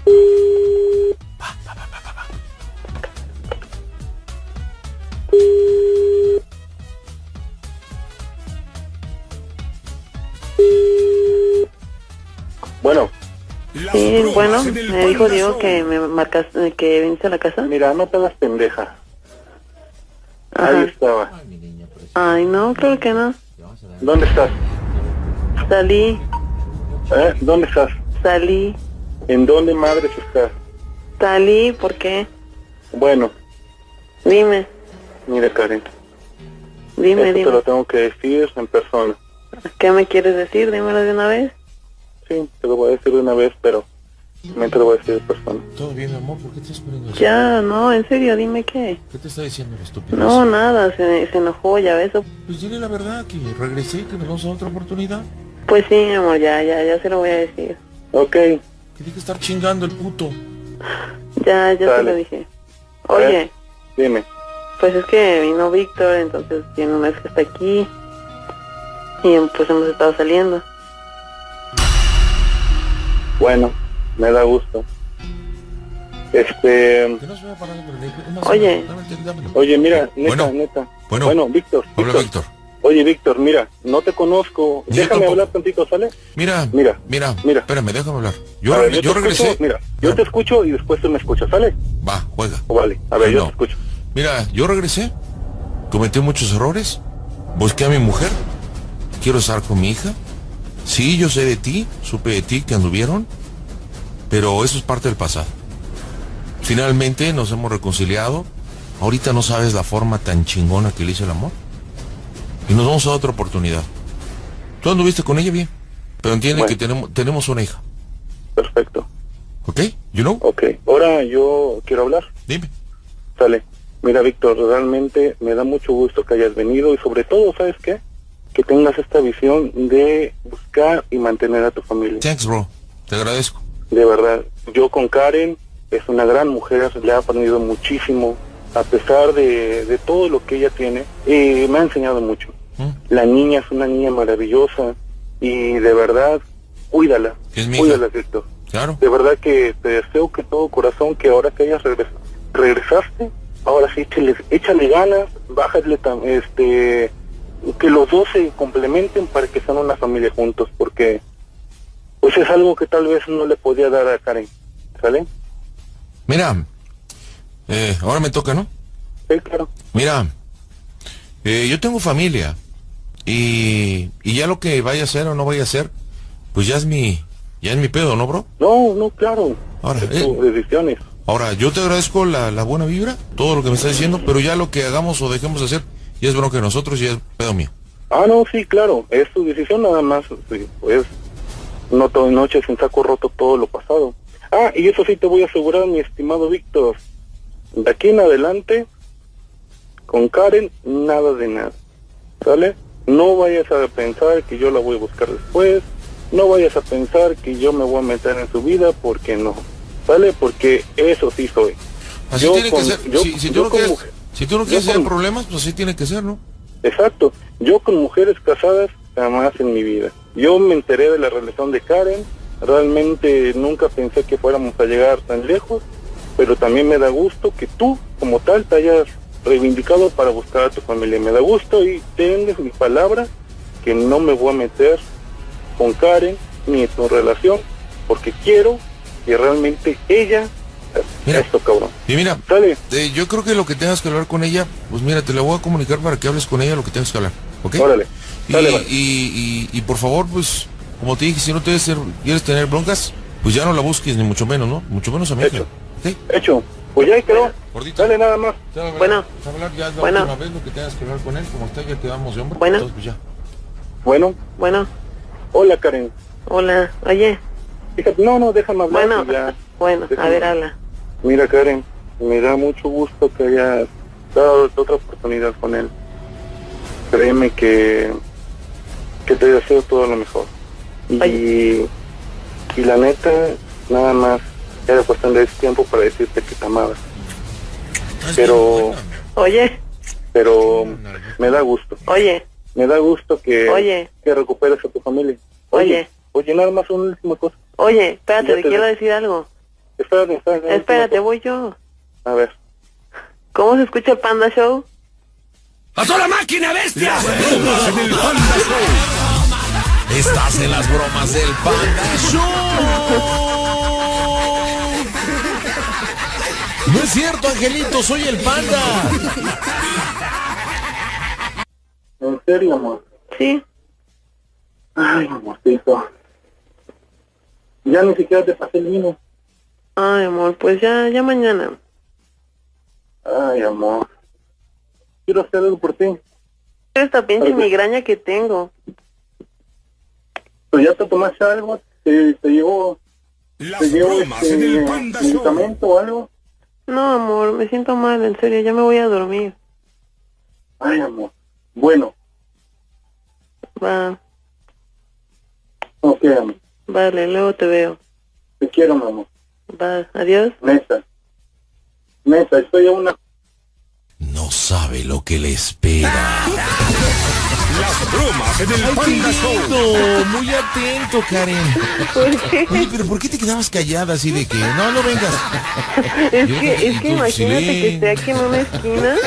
Bueno, Sí, bueno, me dijo Diego que me marcas, que viniste a la casa. mira, no te hagas pendeja. Ahí Ajá. estaba. Ay, no, creo que no. ¿Dónde estás? Salí, ¿Eh? ¿Dónde estás? salí, ¿En dónde madres estás? salí, ¿por qué? Bueno, Dime, mira, Karen, dime, esto te dime. lo tengo que decir en persona. ¿Qué me quieres decir? Dímelo de una vez. Sí, te lo voy a decir de una vez, pero también te lo voy a decir en persona. Todo bien, mi amor, ¿por qué te estás poniendo así? Ya, no, en serio, dime qué. ¿Qué te está diciendo el estúpido? No, nada, se, se enojó, ya ves. Pues dile la verdad, que regresé, que nos vamos a dar otra oportunidad. Pues sí, mi amor, ya, ya, ya se lo voy a decir. Ok, Que tiene que estar chingando el puto. Ya, ya se Dale. lo dije. Oye, ¿Eh? dime. pues es que vino Víctor, entonces tiene un mes que está aquí. Y pues hemos estado saliendo. Bueno, me da gusto. Este, Que no se vaya parando por el... Una Oye. sola, dámelo, dámelo. oye, mira, neta, Bueno. neta. Bueno. Bueno, Víctor, Hola, Víctor. Víctor. Oye, Víctor, mira, no te conozco. Ni yo Déjame tampoco. hablar contigo, ¿sale? Mira, Mira, mira, mira. espérame, déjame hablar. Yo, A ver, regre- yo te regresé. escucho, mira, yo te escucho y después tú me escuchas, ¿sale? Va, juega. O vale, a ver, yo No. te escucho. Mira, yo regresé, cometí muchos errores, busqué a mi mujer, quiero estar con mi hija. Sí, yo sé de ti, supe de ti que anduvieron, pero eso es parte del pasado. Finalmente nos hemos reconciliado. Ahorita no sabes la forma tan chingona que le hice el amor. Y nos vamos a dar otra oportunidad. Tú anduviste con ella bien, pero entiende Bueno. que tenemos, tenemos una hija. Perfecto. ¿Ok? You know? Ok, ahora yo quiero hablar. Dime. Sale. Mira, Víctor, realmente me da mucho gusto que hayas venido y sobre todo, ¿sabes qué? Que tengas esta visión de buscar y mantener a tu familia. Thanks, bro. Te agradezco. De verdad, yo con Karen, es una gran mujer, le he aprendido muchísimo, a pesar de, de todo lo que ella tiene, y me ha enseñado mucho. ¿Mm? La niña es una niña maravillosa y de verdad, cuídala, Es mi cuídala, hija. Víctor. Claro. De verdad que te deseo que todo corazón, que ahora que hayas regres regresaste, ahora sí échale, échale ganas, bájale, tam- este, que los dos se complementen para que sean una familia juntos, porque pues es algo que tal vez no le podía dar a Karen, ¿sale? Mira, eh, ahora me toca, ¿no? Sí, claro. Mira, eh, yo tengo familia y, y ya lo que vaya a hacer o no vaya a hacer, pues ya es mi, ya es mi pedo, ¿no, bro? No, no, claro. Ahora, es eh. tus decisiones. Ahora, yo te agradezco la, la buena vibra, todo lo que me estás diciendo, pero ya lo que hagamos o dejemos de hacer, ya es bronca de nosotros y ya es pedo mío. Ah, no, sí, claro, es tu decisión nada más, sí, pues, no toda noche sin saco roto todo lo pasado. Ah, y eso sí te voy a asegurar, mi estimado Víctor, de aquí en adelante, con Karen, nada de nada, ¿sale? No vayas a pensar que yo la voy a buscar después, no vayas a pensar que yo me voy a meter en su vida, porque no, ¿sale? Porque eso sí soy. Así Yo tiene con- que ser. yo- si, si tú yo no con quieres, mujer- si tú no yo quieres tener con- problemas, pues así tiene que ser, ¿no? Exacto. Yo con mujeres casadas jamás en mi vida. Yo me enteré de la relación de Karen. Realmente nunca pensé que fuéramos a llegar tan lejos. pero también me da gusto que tú, como tal, te hayas reivindicado para buscar a tu familia. Me da gusto y tienes mi palabra que no me voy a meter con Karen ni en tu relación, porque quiero que realmente ella... Mira, esto, cabrón. Y mira, eh, yo creo que lo que tengas que hablar con ella, pues mira, te la voy a comunicar para que hables con ella lo que tengas que hablar, ¿ok? Órale. Y, dale, vale. y, y, y por favor, pues, como te dije, si no te ser, quieres tener broncas, pues ya no la busques, ni mucho menos, ¿no? Mucho menos a mí. Hecho. ¿Sí? Hecho. Pues ya ahí quedó. Gordito. Dale, nada más. Bueno. Bueno. Ya es la bueno. última vez lo que tengas que hablar con él, como está, ya quedamos de hombre. Bueno. Entonces, pues ya. Bueno. Bueno. Hola, Karen. Hola. Oye. Fíjate, no, no, déjame hablar. Bueno, ya. bueno, déjame. A ver, habla. Mira, Karen, me da mucho gusto que hayas dado otra oportunidad con él. Créeme que que te deseo todo lo mejor. Y, y la neta, nada más era cuestión de tiempo para decirte que te amaba. Pero... Oye. Pero me da gusto. Oye. Me da gusto que, Oye. que recuperes a tu familia. Oye. Oye, oye nada más una última cosa. Oye, espérate, te, te quiero de... decir algo. Espérate, espérate. Espérate, voy yo. A ver. ¿Cómo se escucha el Panda Show? ¡A toda máquina, bestia! Las bromas en el Panda Show. Estás en las bromas del Panda Show. No es cierto, Angelito, soy el Panda. ¿En serio, amor? Sí. Ay, amorcito. Ya ni siquiera te pasé el vino. Ay, amor, pues ya, ya mañana. Ay, amor. Quiero hacer algo por ti. Esta pinche migraña que tengo. Pero ya te tomaste algo, te, te llevo... Las te llevo bromas este, en el Panda Show. medicamento o algo. No, amor, me siento mal, en serio, ya me voy a dormir. Ay, amor. Bueno. Va. Ok, amor. Vale, luego te veo. Te quiero, mi amor. Va, adiós. Neta. Neta, estoy a una... No sabe lo que le espera. Las bromas en el Ay, Panda qué Show. lindo, muy atento, Karen. ¿Por qué? Oye, pero ¿por qué te quedabas callada así de que no, no vengas? Es Yo que, también, es que tú, imagínate sí. que esté aquí en una esquina.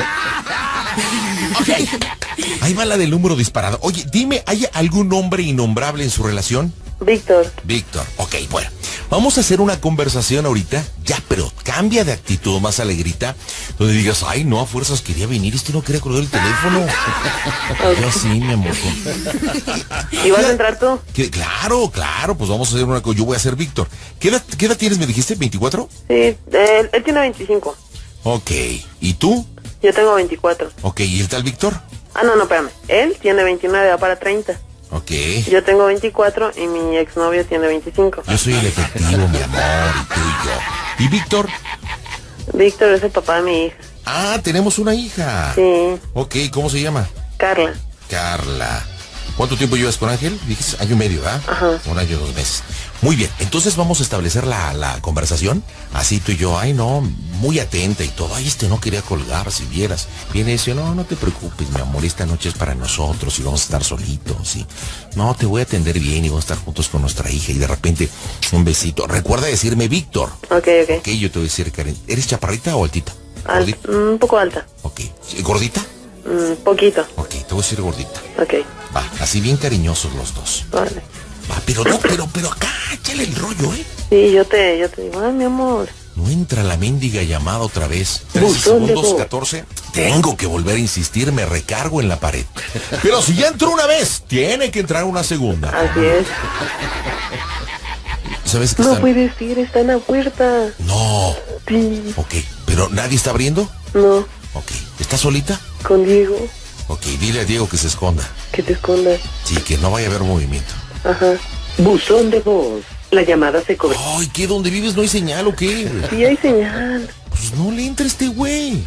Ahí va la del número disparado. Oye, dime, ¿hay algún hombre innombrable en su relación? Víctor. Víctor, ok, bueno. Vamos a hacer una conversación ahorita, ya, pero cambia de actitud, más alegrita, donde digas, ay, no, a fuerzas quería venir, este no quería colgar el teléfono. Yo sí, mi amor. ¿Y vas a entrar tú? ¿Qué? Claro, claro, pues vamos a hacer una cosa, yo voy a ser Víctor. ¿Qué edad, ¿Qué edad tienes, me dijiste? ¿veinticuatro? Sí, él, él tiene veinticinco. Ok, ¿y tú? Yo tengo veinticuatro. Ok, ¿y el tal Víctor? Ah, no, no, espérame. Él tiene veintinueve, va para treinta. Ok. Yo tengo veinticuatro y mi exnovio tiene veinticinco. Yo soy el efectivo, mi amor, y tú y yo. ¿Y Víctor? Víctor es el papá de mi hija. Ah, tenemos una hija. Sí. Ok, ¿cómo se llama? Carla. Carla. ¿Cuánto tiempo llevas con Ángel? Dijiste año y medio, ¿verdad? Ajá. Un año, dos meses. Muy bien, entonces vamos a establecer la, la conversación. Así tú y yo, ay no, muy atenta y todo. Ay, este no quería colgar, si vieras. Viene y dice, no, no te preocupes, mi amor, esta noche es para nosotros y vamos a estar solitos. Y no, te voy a atender bien y vamos a estar juntos con nuestra hija. Y de repente, un besito. Recuerda decirme Víctor. Ok, ok. Ok, yo te voy a decir, Karen, ¿eres chaparrita o altita? Al, ¿Gordita? un poco alta. Ok. ¿Gordita? Un poquito. Ok, te voy a decir gordita. Ok. Va, así bien cariñosos los dos. Vale. Va, pero no, pero, pero acá, échale el rollo, ¿eh? Sí, yo te, yo te digo, ay, mi amor. No entra la mendiga llamada otra vez. trece Buzón de segundos, voz. catorce. Tengo que volver a insistir, me recargo en la pared. Pero si ya entró una vez, tiene que entrar una segunda. Así es. ¿Sabes qué No están? puedes ir, está en la puerta. No. Sí. Ok, pero ¿nadie está abriendo? No, Ok. ¿Está solita? con Diego. Ok, dile a Diego que se esconda. Que te escondas. Sí, que no vaya a haber movimiento. Ajá. Buzón de voz. La llamada se cobra. Ay, ¿qué? ¿Dónde vives no hay señal o qué? Sí hay señal. Pues no le entra este güey.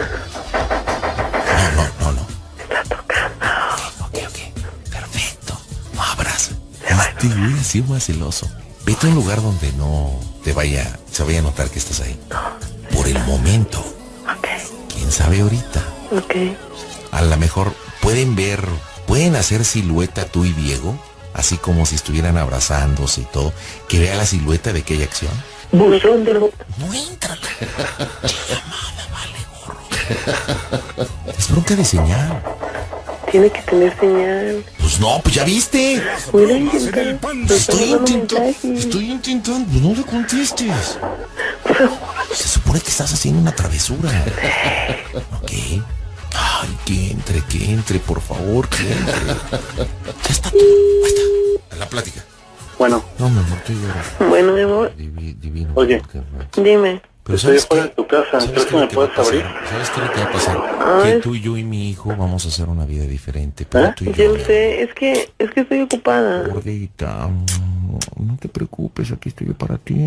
No, no, no, no. Está tocando. Ok, ok. Perfecto. No abras. Este güey así más celoso. Vete a un lugar donde no te vaya, se vaya a notar que estás ahí. Por el momento. Ok. ¿Quién sabe ahorita? Ok. A lo mejor pueden ver, pueden hacer silueta tú y Diego, así como si estuvieran abrazándose y todo, que vea la silueta de aquella acción. Buzón de voz. No entra la llamada, vale, gorro. Es bronca de señal. Tiene que tener señal. Pues no, pues ya viste. Voy a intentar. Estoy intentando, estoy intentando, pues no le contestes. Se supone que estás haciendo una travesura. Ok. Ay, que entre, que entre, por favor, que entre. Ya está todo, ahí está, en la plática. Bueno. No, mi amor, estoy llorando. Bueno, mi amor. Divi, divino. Oye. Porque, Dime. pero Estoy ¿sabes afuera qué? de tu casa. ¿Sabes ¿Crees qué que me es lo va a puedes abrir? pasar? ¿Sabes qué es lo que va a pasar? Ay. Que tú, yo y mi hijo vamos a hacer una vida diferente. Pero ¿Eh? tú y yo... Yo sé, es que, es que estoy ocupada. Gordita, no te preocupes, aquí estoy yo para ti.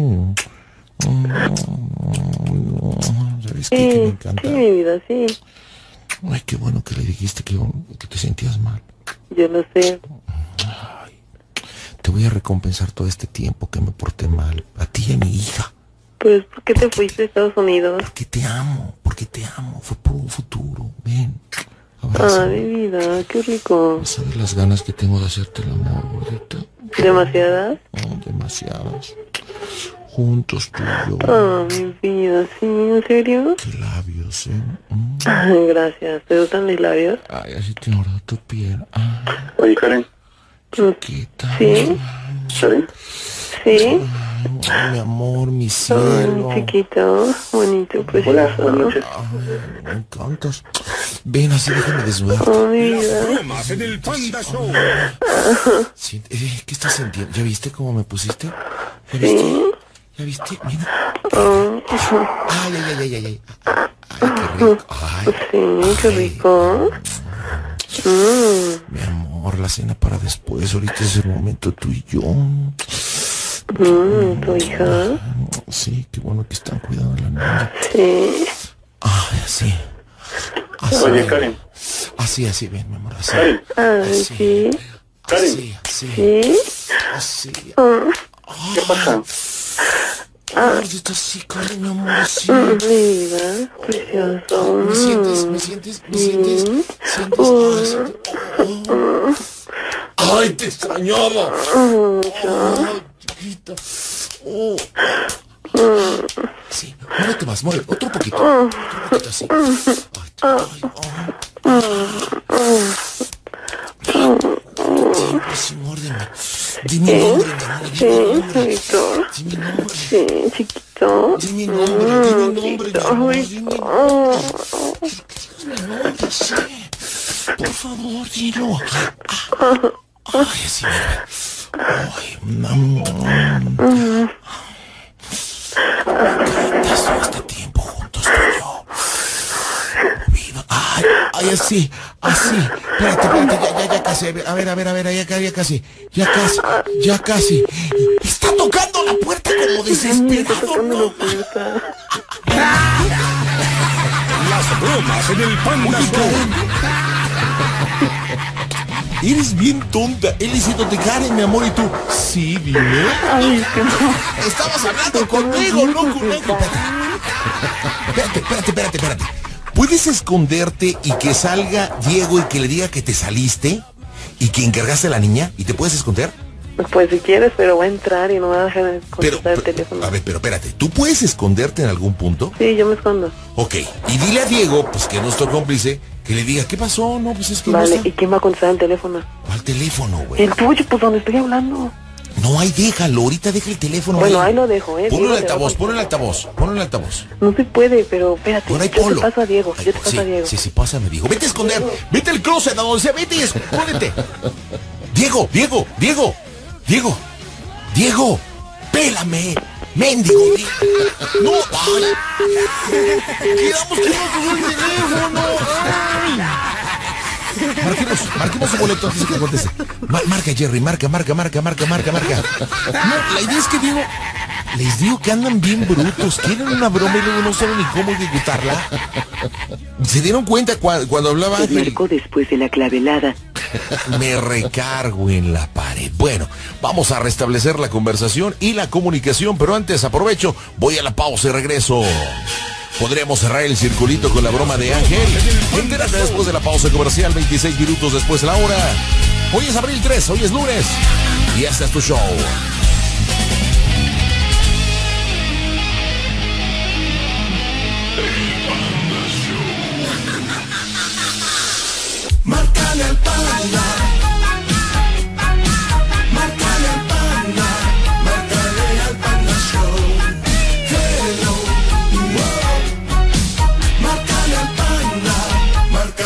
¿Sabes qué? Que me Sí, encanta. sí, mi vida, sí. Ay, qué bueno que le dijiste que, que te sentías mal. Yo lo sé. Ay, te voy a recompensar todo este tiempo que me porté mal. A ti y a mi hija. Pero es porque te fuiste a Estados Unidos. Porque te amo, porque te amo. Fue por un futuro. Ven, abrázame. Ay, mi vida, qué rico. No sabes las ganas que tengo de hacerte el amor, gordita. ¿Demasiadas? Oh, demasiadas. Juntos tú y yo. Ah, mi vida, sí, ¿en serio? Qué labios, ¿eh? Mm. Ay, gracias. ¿Te gustan mis labios? Ay, así te enordó tu piel. Ay, Oye, Karen. chiquita. ¿Sí? ¿Karen? ¿Sí? Ay, mi amor, mi cielo. Ay, chiquito, bonito, precioso. Hola, buenas noches. Ay, me encantas. Ven, así déjame desnudar. Oh, mi vida. Bromas en el Panda Show. Sí, eh, ¿qué estás sintiendo? ¿Ya viste cómo me pusiste? ¿Ya viste? ¿Ya viste? Mira. Oh, Ay, ay, ay, ay, ay, ay. Ay, qué rico. Ay, sí, qué rico. Mm, mi amor, la cena para después. Ahorita es el momento tú y yo. mm, ¿tu hija? Sí, qué bueno que están cuidando a la niña. Sí. Ay, así. Así. Oye, Karen. Así, así, ven, mi amor, así. Karen. Ay, Así. sí. Así, así. ¿Sí? Así. ¿Qué pasa? Gordita, así, Karen, mi amor, así. Mm, mi vida, precioso. ¿Me sientes? ¿Me sientes? ¿Me sientes? ¿Sientes? Ay, sí. Oh. Ay, te extrañaba. Ay, chiquita. Oh. Sí, muévete más, muévete. Otro poquito. Otro poquito así. Ay, ay, ay. Siempre sí, muérdeme. Di mi nombre, mi amor. Di Sí, mi nombre. Víctor. Di mi nombre. Sí, chiquito. Di mi nombre, di mi nombre, mi amor. Di mi nombre. Di mi nombre, sí. Por favor, dilo. Ay, así, mira. Ay, mamá. Pasó este tiempo juntos tú y yo. Viva. Ay, ay, así, así. Espérate, espérate, ya, ya, ya casi. A ver, a ver, a ver, a ver, ya, ya casi. Ya casi, ya casi. Está tocando la puerta como desesperado. No. Las bromas en el Panda Show. Eres bien tonta. Él diciéndote, Karen, mi amor, y tú, sí, dime. Ay, que no. Estabas hablando conmigo, no con él. Espérate, espérate, espérate, espérate. ¿Puedes esconderte y que salga Diego y que le diga que te saliste y que encargaste a la niña y te puedes esconder? Pues si quieres, pero va a entrar y no va a dejar de Pero, contestar el pero, teléfono. a ver, pero espérate, ¿tú puedes esconderte en algún punto? Sí, yo me escondo. Ok, y dile a Diego, pues que es nuestro cómplice, que le diga, ¿qué pasó? No, pues es que Vale, no está. ¿y quién va a contestar el teléfono? ¿Cuál teléfono, güey? El tuyo, pues donde estoy hablando. No, ahí déjalo, ahorita deja el teléfono. Bueno, ahí lo dejo, ¿eh? Ponlo en Diego el te va a altavoz, ponlo en el contestar. altavoz, ponlo en el altavoz. No se puede, pero espérate. Por ahí yo ponlo. te paso a Diego, Ay, yo te pues, paso sí, a Diego. Sí, sí, pásame, Diego. Vete a esconder, vete al closet, a donde sea, vete y escóndete. Diego, Diego, Diego, Diego, Diego, pélame, mendigo. Diego. No, ay. Quedamos que no puso el teléfono. Ay. Marquemos, marquemos su boleto antes de que conteste. Ma- marca, Jerry, marca, marca, marca, marca, marca, marca. No, la idea es que Diego, les digo que andan bien brutos. Quieren una broma y luego no saben ni cómo ejecutarla. ¿Se dieron cuenta cua- cuando hablaba Se Ángel? marcó después de la clavelada. Me recargo en la pared. Bueno, vamos a restablecer la conversación y la comunicación, pero antes aprovecho, voy a la pausa y regreso. Podríamos cerrar el circulito con la broma de Ángel. Entérate después de la pausa comercial, veintiséis minutos después de la hora. Hoy es abril tres, hoy es lunes. Y este es tu show.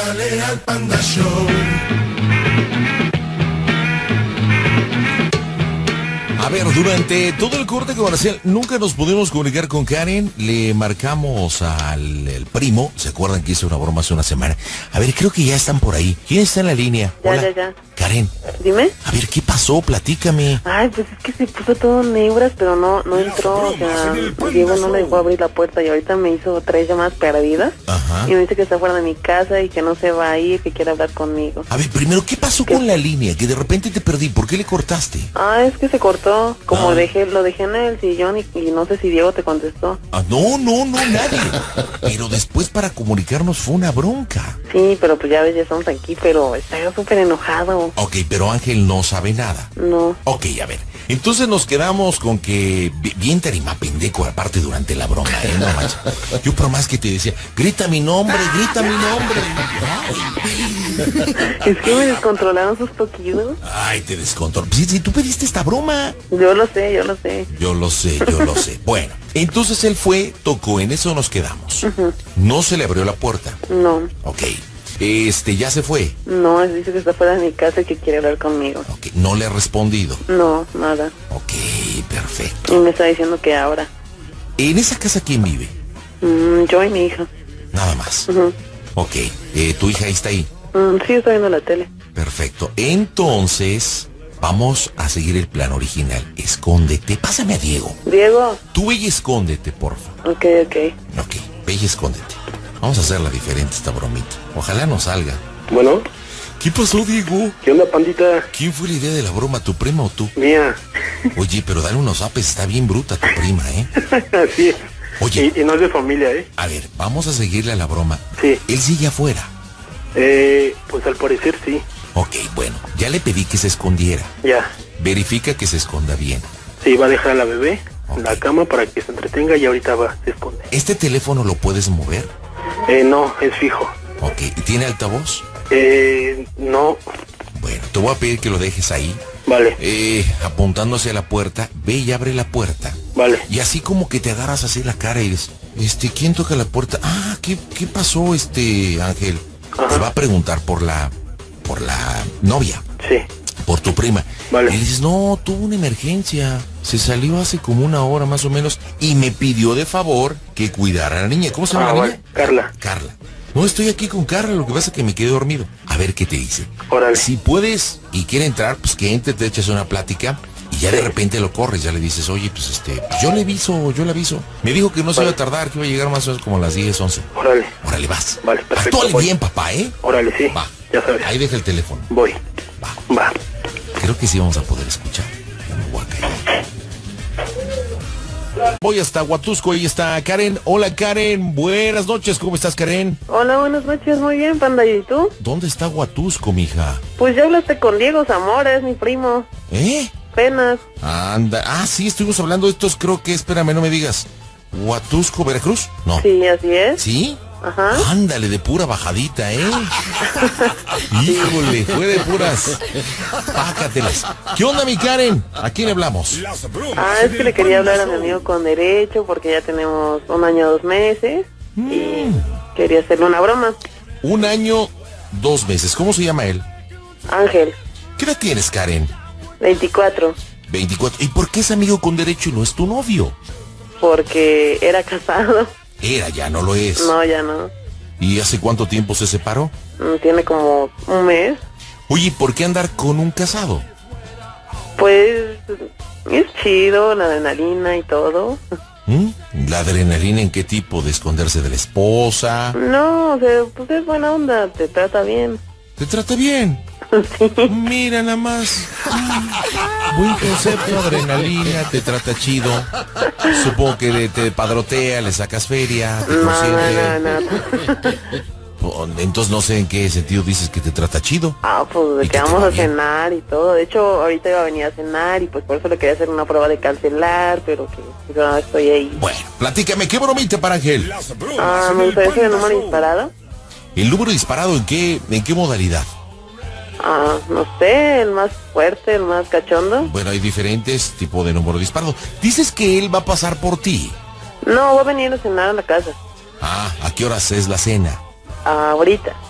Pregúntale al Panda Show. A ver, durante todo el corte comercial nunca nos pudimos comunicar con Karen. Le marcamos al el primo. ¿Se acuerdan que hizo una broma hace una semana? A ver, creo que ya están por ahí. ¿Quién está en la línea? Ya, Hola. ya, ya. Karen. Dime. A ver, ¿qué pasó? Platícame. Ay, pues es que se puso todo nebras, pero no no entró. O sea, Diego no le dejó abrir la puerta y ahorita me hizo tres llamadas perdidas. Ajá. Y me dice que está fuera de mi casa y que no se va a ir, que quiere hablar conmigo. A ver, primero, ¿qué pasó ¿Qué? con la línea? Que de repente te perdí. ¿Por qué le cortaste? Ah, es que se cortó. Como Ah. dejé, lo dejé en el sillón y, y no sé si Diego te contestó. Ah, no, no, no, nadie. Pero después para comunicarnos fue una bronca. Sí, pero pues ya ves, ya estamos aquí, pero está súper enojado. Ok, pero Ángel no sabe nada. No. Ok, a ver. Entonces nos quedamos con que bi- bien tarimá pendejo aparte durante la broma, ¿eh? No manches. Yo por más que te decía, grita mi nombre, grita mi nombre. Es que me descontrolaron sus toquidos. Ay, te descontrol. Si, si tú pediste esta broma. Yo lo sé, yo lo sé. Yo lo sé, yo lo sé. Bueno, entonces él fue, tocó, en eso nos quedamos. Ujú. No se le abrió la puerta. No, Ok. Este, ya se fue. no, él dice que está fuera de mi casa y que quiere hablar conmigo. Ok, no le ha respondido. No, nada. Ok, perfecto. Y me está diciendo que ahora. ¿En esa casa quién vive? Mm, yo y mi hija. Nada más. Ujú. Ok, eh, tu hija está ahí. Mm, sí, estoy viendo la tele. Perfecto. Entonces, vamos a seguir el plan original. Escóndete. Pásame a Diego. Diego. Tú ve y escóndete, porfa. Ok, ok. Ok, ve y escóndete. Vamos a hacerla diferente esta bromita. Ojalá no salga. Bueno, ¿Qué pasó, Diego? ¿qué onda, pandita? ¿Quién fue la idea de la broma, tu prima o tú? Mía. Oye, pero dale unos apes, está bien bruta tu prima, ¿eh? Así es. Oye. Y, y no es de familia, ¿eh? A ver, vamos a seguirle a la broma. Sí. Él sigue afuera. Eh, pues al parecer sí. Ok, bueno, ya le pedí que se escondiera. Ya. Verifica que se esconda bien. Sí, va a dejar a la bebé Ok. en la cama para que se entretenga y ahorita va, se esconde. ¿Este teléfono lo puedes mover? Eh, no, es fijo. Ok, ¿y tiene altavoz? Eh, no. Bueno, te voy a pedir que lo dejes ahí. Vale, Eh, apuntando hacia la puerta, ve y abre la puerta. vale. Y así como que te agarras así la cara y dices, este, ¿quién toca la puerta? Ah, ¿qué, qué pasó, este, Ángel? Ajá. Te va a preguntar por la, por la novia, Sí, por tu prima. Vale. Y le dices, no, tuvo una emergencia. Se salió hace como una hora más o menos y me pidió de favor que cuidara a la niña. ¿Cómo se llama Ah, la vale. niña? Carla. Carla. No, estoy aquí con Carla, lo que pasa es que me quedé dormido. A ver qué te dice. Órale. Si puedes y quiere entrar, pues que entre, te echas una plática y ya de repente lo corres, ya le dices, oye, pues este, pues yo le aviso, yo le aviso. Me dijo que no se Vale. iba a tardar, que iba a llegar más o menos como a las diez, once. Órale, Órale, vas. Vale, perfecto, Actúale voy. bien, papá, ¿eh? órale, sí. Va. Ya sabes. Ahí deja el teléfono. Voy. Va. Va. Creo que sí vamos a poder escuchar. Ya me voy a callar. Voy hasta Huatusco, ahí está Karen. Hola Karen, buenas noches, ¿cómo estás Karen? Hola, buenas noches, muy bien, Panda, ¿y tú? ¿Dónde está Huatusco, mija? Pues ya hablaste con Diego Zamora, es mi primo. ¿Eh? Apenas. Anda, ah, sí, estuvimos hablando de estos, creo que, espérame, no me digas. ¿Huatusco, Veracruz? No. Sí, así es. ¿Sí? Ajá. Ándale, de pura bajadita, ¿eh? Híjole, fue de puras. Pácatelas. ¿Qué onda, mi Karen? ¿A quién hablamos? Las bromas Ah, en es que el le quería Panda hablar a mi Show. amigo con derecho porque ya tenemos un año, dos meses y Mm. quería hacerle una broma. Un año, dos meses. ¿Cómo se llama él? Ángel, ¿Qué edad tienes, Karen? veinticuatro, veinticuatro. ¿Y por qué es amigo con derecho y no es tu novio? porque era casado. Era, ya no lo es. No, ya no. ¿Y hace cuánto tiempo se separó? Mm, Tiene como un mes. Oye, ¿y por qué andar con un casado? Pues es chido, la adrenalina y todo. ¿Mm? ¿La adrenalina en qué tipo? ¿De esconderse de la esposa? No, o sea, pues es buena onda, te trata bien. ¿Te trata bien? Sí. Mira nada más. Buen concepto, adrenalina, te trata chido. Supongo que le- te padrotea, le sacas feria, te No, no, consiente. no, no. Oh, entonces no sé en qué sentido dices que te trata chido. Ah, pues de ¿Y que qué te vamos va a bien? cenar y todo. De hecho, ahorita iba a venir a cenar y pues por eso le quería hacer una prueba de cancelar, pero que yo no estoy ahí. Bueno, platícame, ¿qué bromita para Ángel? Las bromas Ah, en me el gustaría hacer el Panda número Show. disparado. ¿El número disparado en qué, en qué modalidad? Ah, no sé, el más fuerte, el más cachondo. Bueno, hay diferentes tipos de número disparado. Dices que él va a pasar por ti. No, voy a venir a cenar a la casa. Ah, ¿a qué horas es la cena? Ah, ahorita.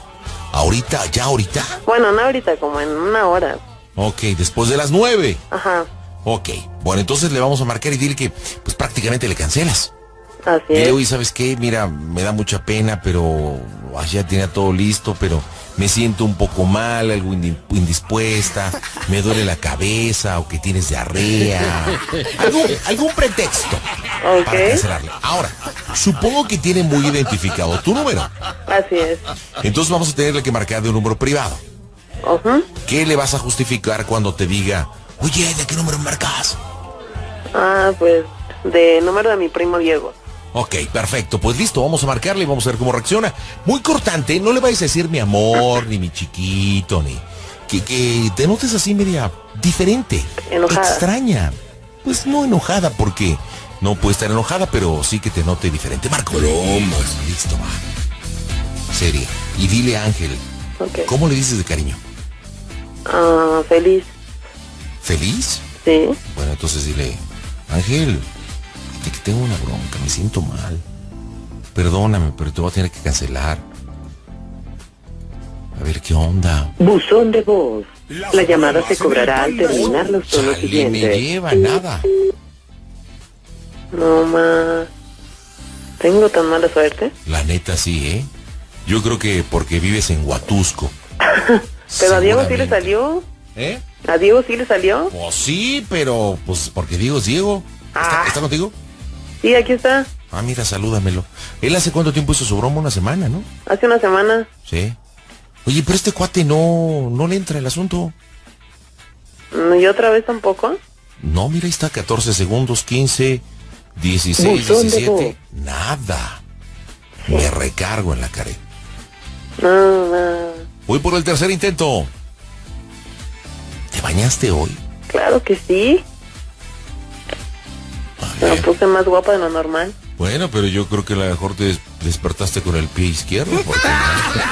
¿Ahorita? ¿Ya ahorita? Bueno, no ahorita, como en una hora. Ok, después de las nueve. Ajá. Ok, bueno, entonces le vamos a marcar y dile que pues prácticamente le cancelas. Así Dile, es. oye, ¿sabes qué? Mira, me da mucha pena, pero ya tenía todo listo, pero me siento un poco mal, algo indi- indispuesta, me duele la cabeza o que tienes diarrea. Algún, algún pretexto Ok. para cancelarle. Ahora, supongo que tiene muy identificado tu número. Así es. Entonces vamos a tenerle que marcar de un número privado. Ajá. ¿Qué le vas a justificar cuando te diga, oye, ¿de qué número marcas? Ah, pues, de número de mi primo Diego. Ok, perfecto. Pues listo, vamos a marcarle y vamos a ver cómo reacciona. Muy cortante, no le vayas a decir mi amor, ni mi chiquito, ni... Que, que te notes así media diferente. Enojada. Extraña. Pues no enojada, porque no puede estar enojada, pero sí que te note diferente. Marco. Bromas. Listo, va. Seria. Y dile a Ángel, Ok. ¿cómo le dices de cariño? Ah, feliz. ¿Feliz? Sí. Bueno, entonces dile, Ángel, fíjate que tengo una bronca, me siento mal. Perdóname, pero te voy a tener que cancelar. A ver, ¿qué onda? Buzón de voz. La llamada se cobrará al terminar los tonos Chale, me siguientes. lleva nada. No, ma. ¿Tengo tan mala suerte? La neta sí, ¿eh? Yo creo que porque vives en Huatusco. Pero a Diego sí le Seguramente. salió. ¿Eh? ¿A Diego sí le salió? Pues sí, pero pues porque Diego es Diego. ¿Está, Ah. ¿está contigo? Sí, aquí está. Ah, mira, salúdamelo. ¿Él hace cuánto tiempo hizo su broma? Una semana, ¿no? Hace una semana. Sí. Oye, pero este cuate no, no le entra el asunto. Mm, ¿Y otra vez tampoco? No, mira, ahí está, catorce segundos, quince, dieciséis, Buzón de diecisiete. Nada. Me recargo en la cara. No, no. Voy por el tercer intento. ¿Te bañaste hoy? Claro que sí. A Me ver. puse más guapa de lo normal. Bueno, pero yo creo que a lo mejor te des- despertaste con el pie izquierdo. Porque no.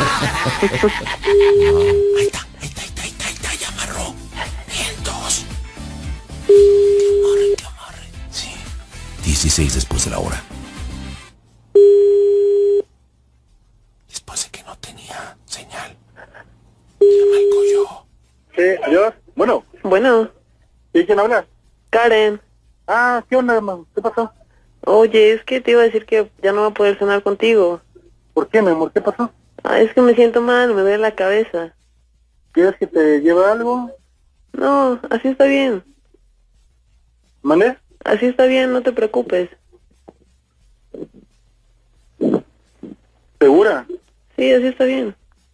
No. Ahí está, ahí está, ahí está, ahí está, ahí está, ya amarró. Vientos. Que amarre, que amarre. Sí. dieciséis después de la hora. Después de que no tenía señal. Ya marco yo. Sí, adiós. Bueno, Bueno, ¿y quién habla? Karen. Ah, ¿qué onda, hermano? ¿Qué pasó? Oye, es que te iba a decir que ya no voy a poder cenar contigo. ¿Por qué, mi amor? ¿Qué pasó? Ah, es que me siento mal, me duele la cabeza. ¿Quieres que te lleve algo? No, así está bien. ¿Mané? Así está bien, no te preocupes. ¿Segura? Sí, así está bien.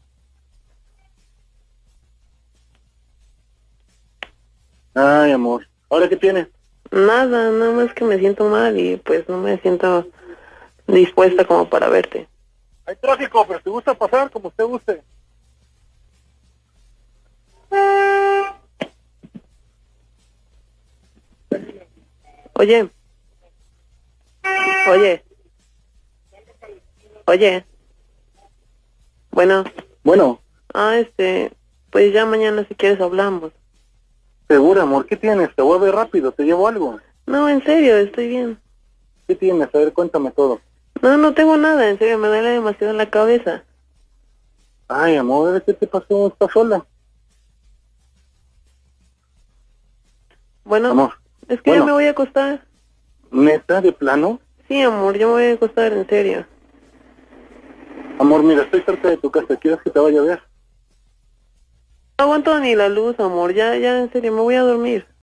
Ay, amor. ¿Ahora qué tienes? Nada, nada más que me siento mal y pues no me siento dispuesta como para verte. Hay tráfico, pero si gusta pasar, como usted guste. Oye. Oye. Oye. Bueno. Bueno, Ah, este, pues ya mañana si quieres hablamos. segura, amor. ¿Qué tienes? Te voy a ver rápido. ¿Te llevo algo? No, en serio, estoy bien. ¿Qué tienes? A ver, cuéntame todo. No, no tengo nada, en serio, me duele demasiado la cabeza. Ay, amor, ¿qué te pasó? ¿Estás sola? Bueno, Amor. es que Bueno. ya me voy a acostar. ¿Neta? ¿De plano? Sí, amor, yo me voy a acostar, en serio. Amor, mira, estoy cerca de tu casa. ¿Quieres que te vaya a ver? No aguanto ni la luz, amor, ya, ya, en serio, me voy a dormir.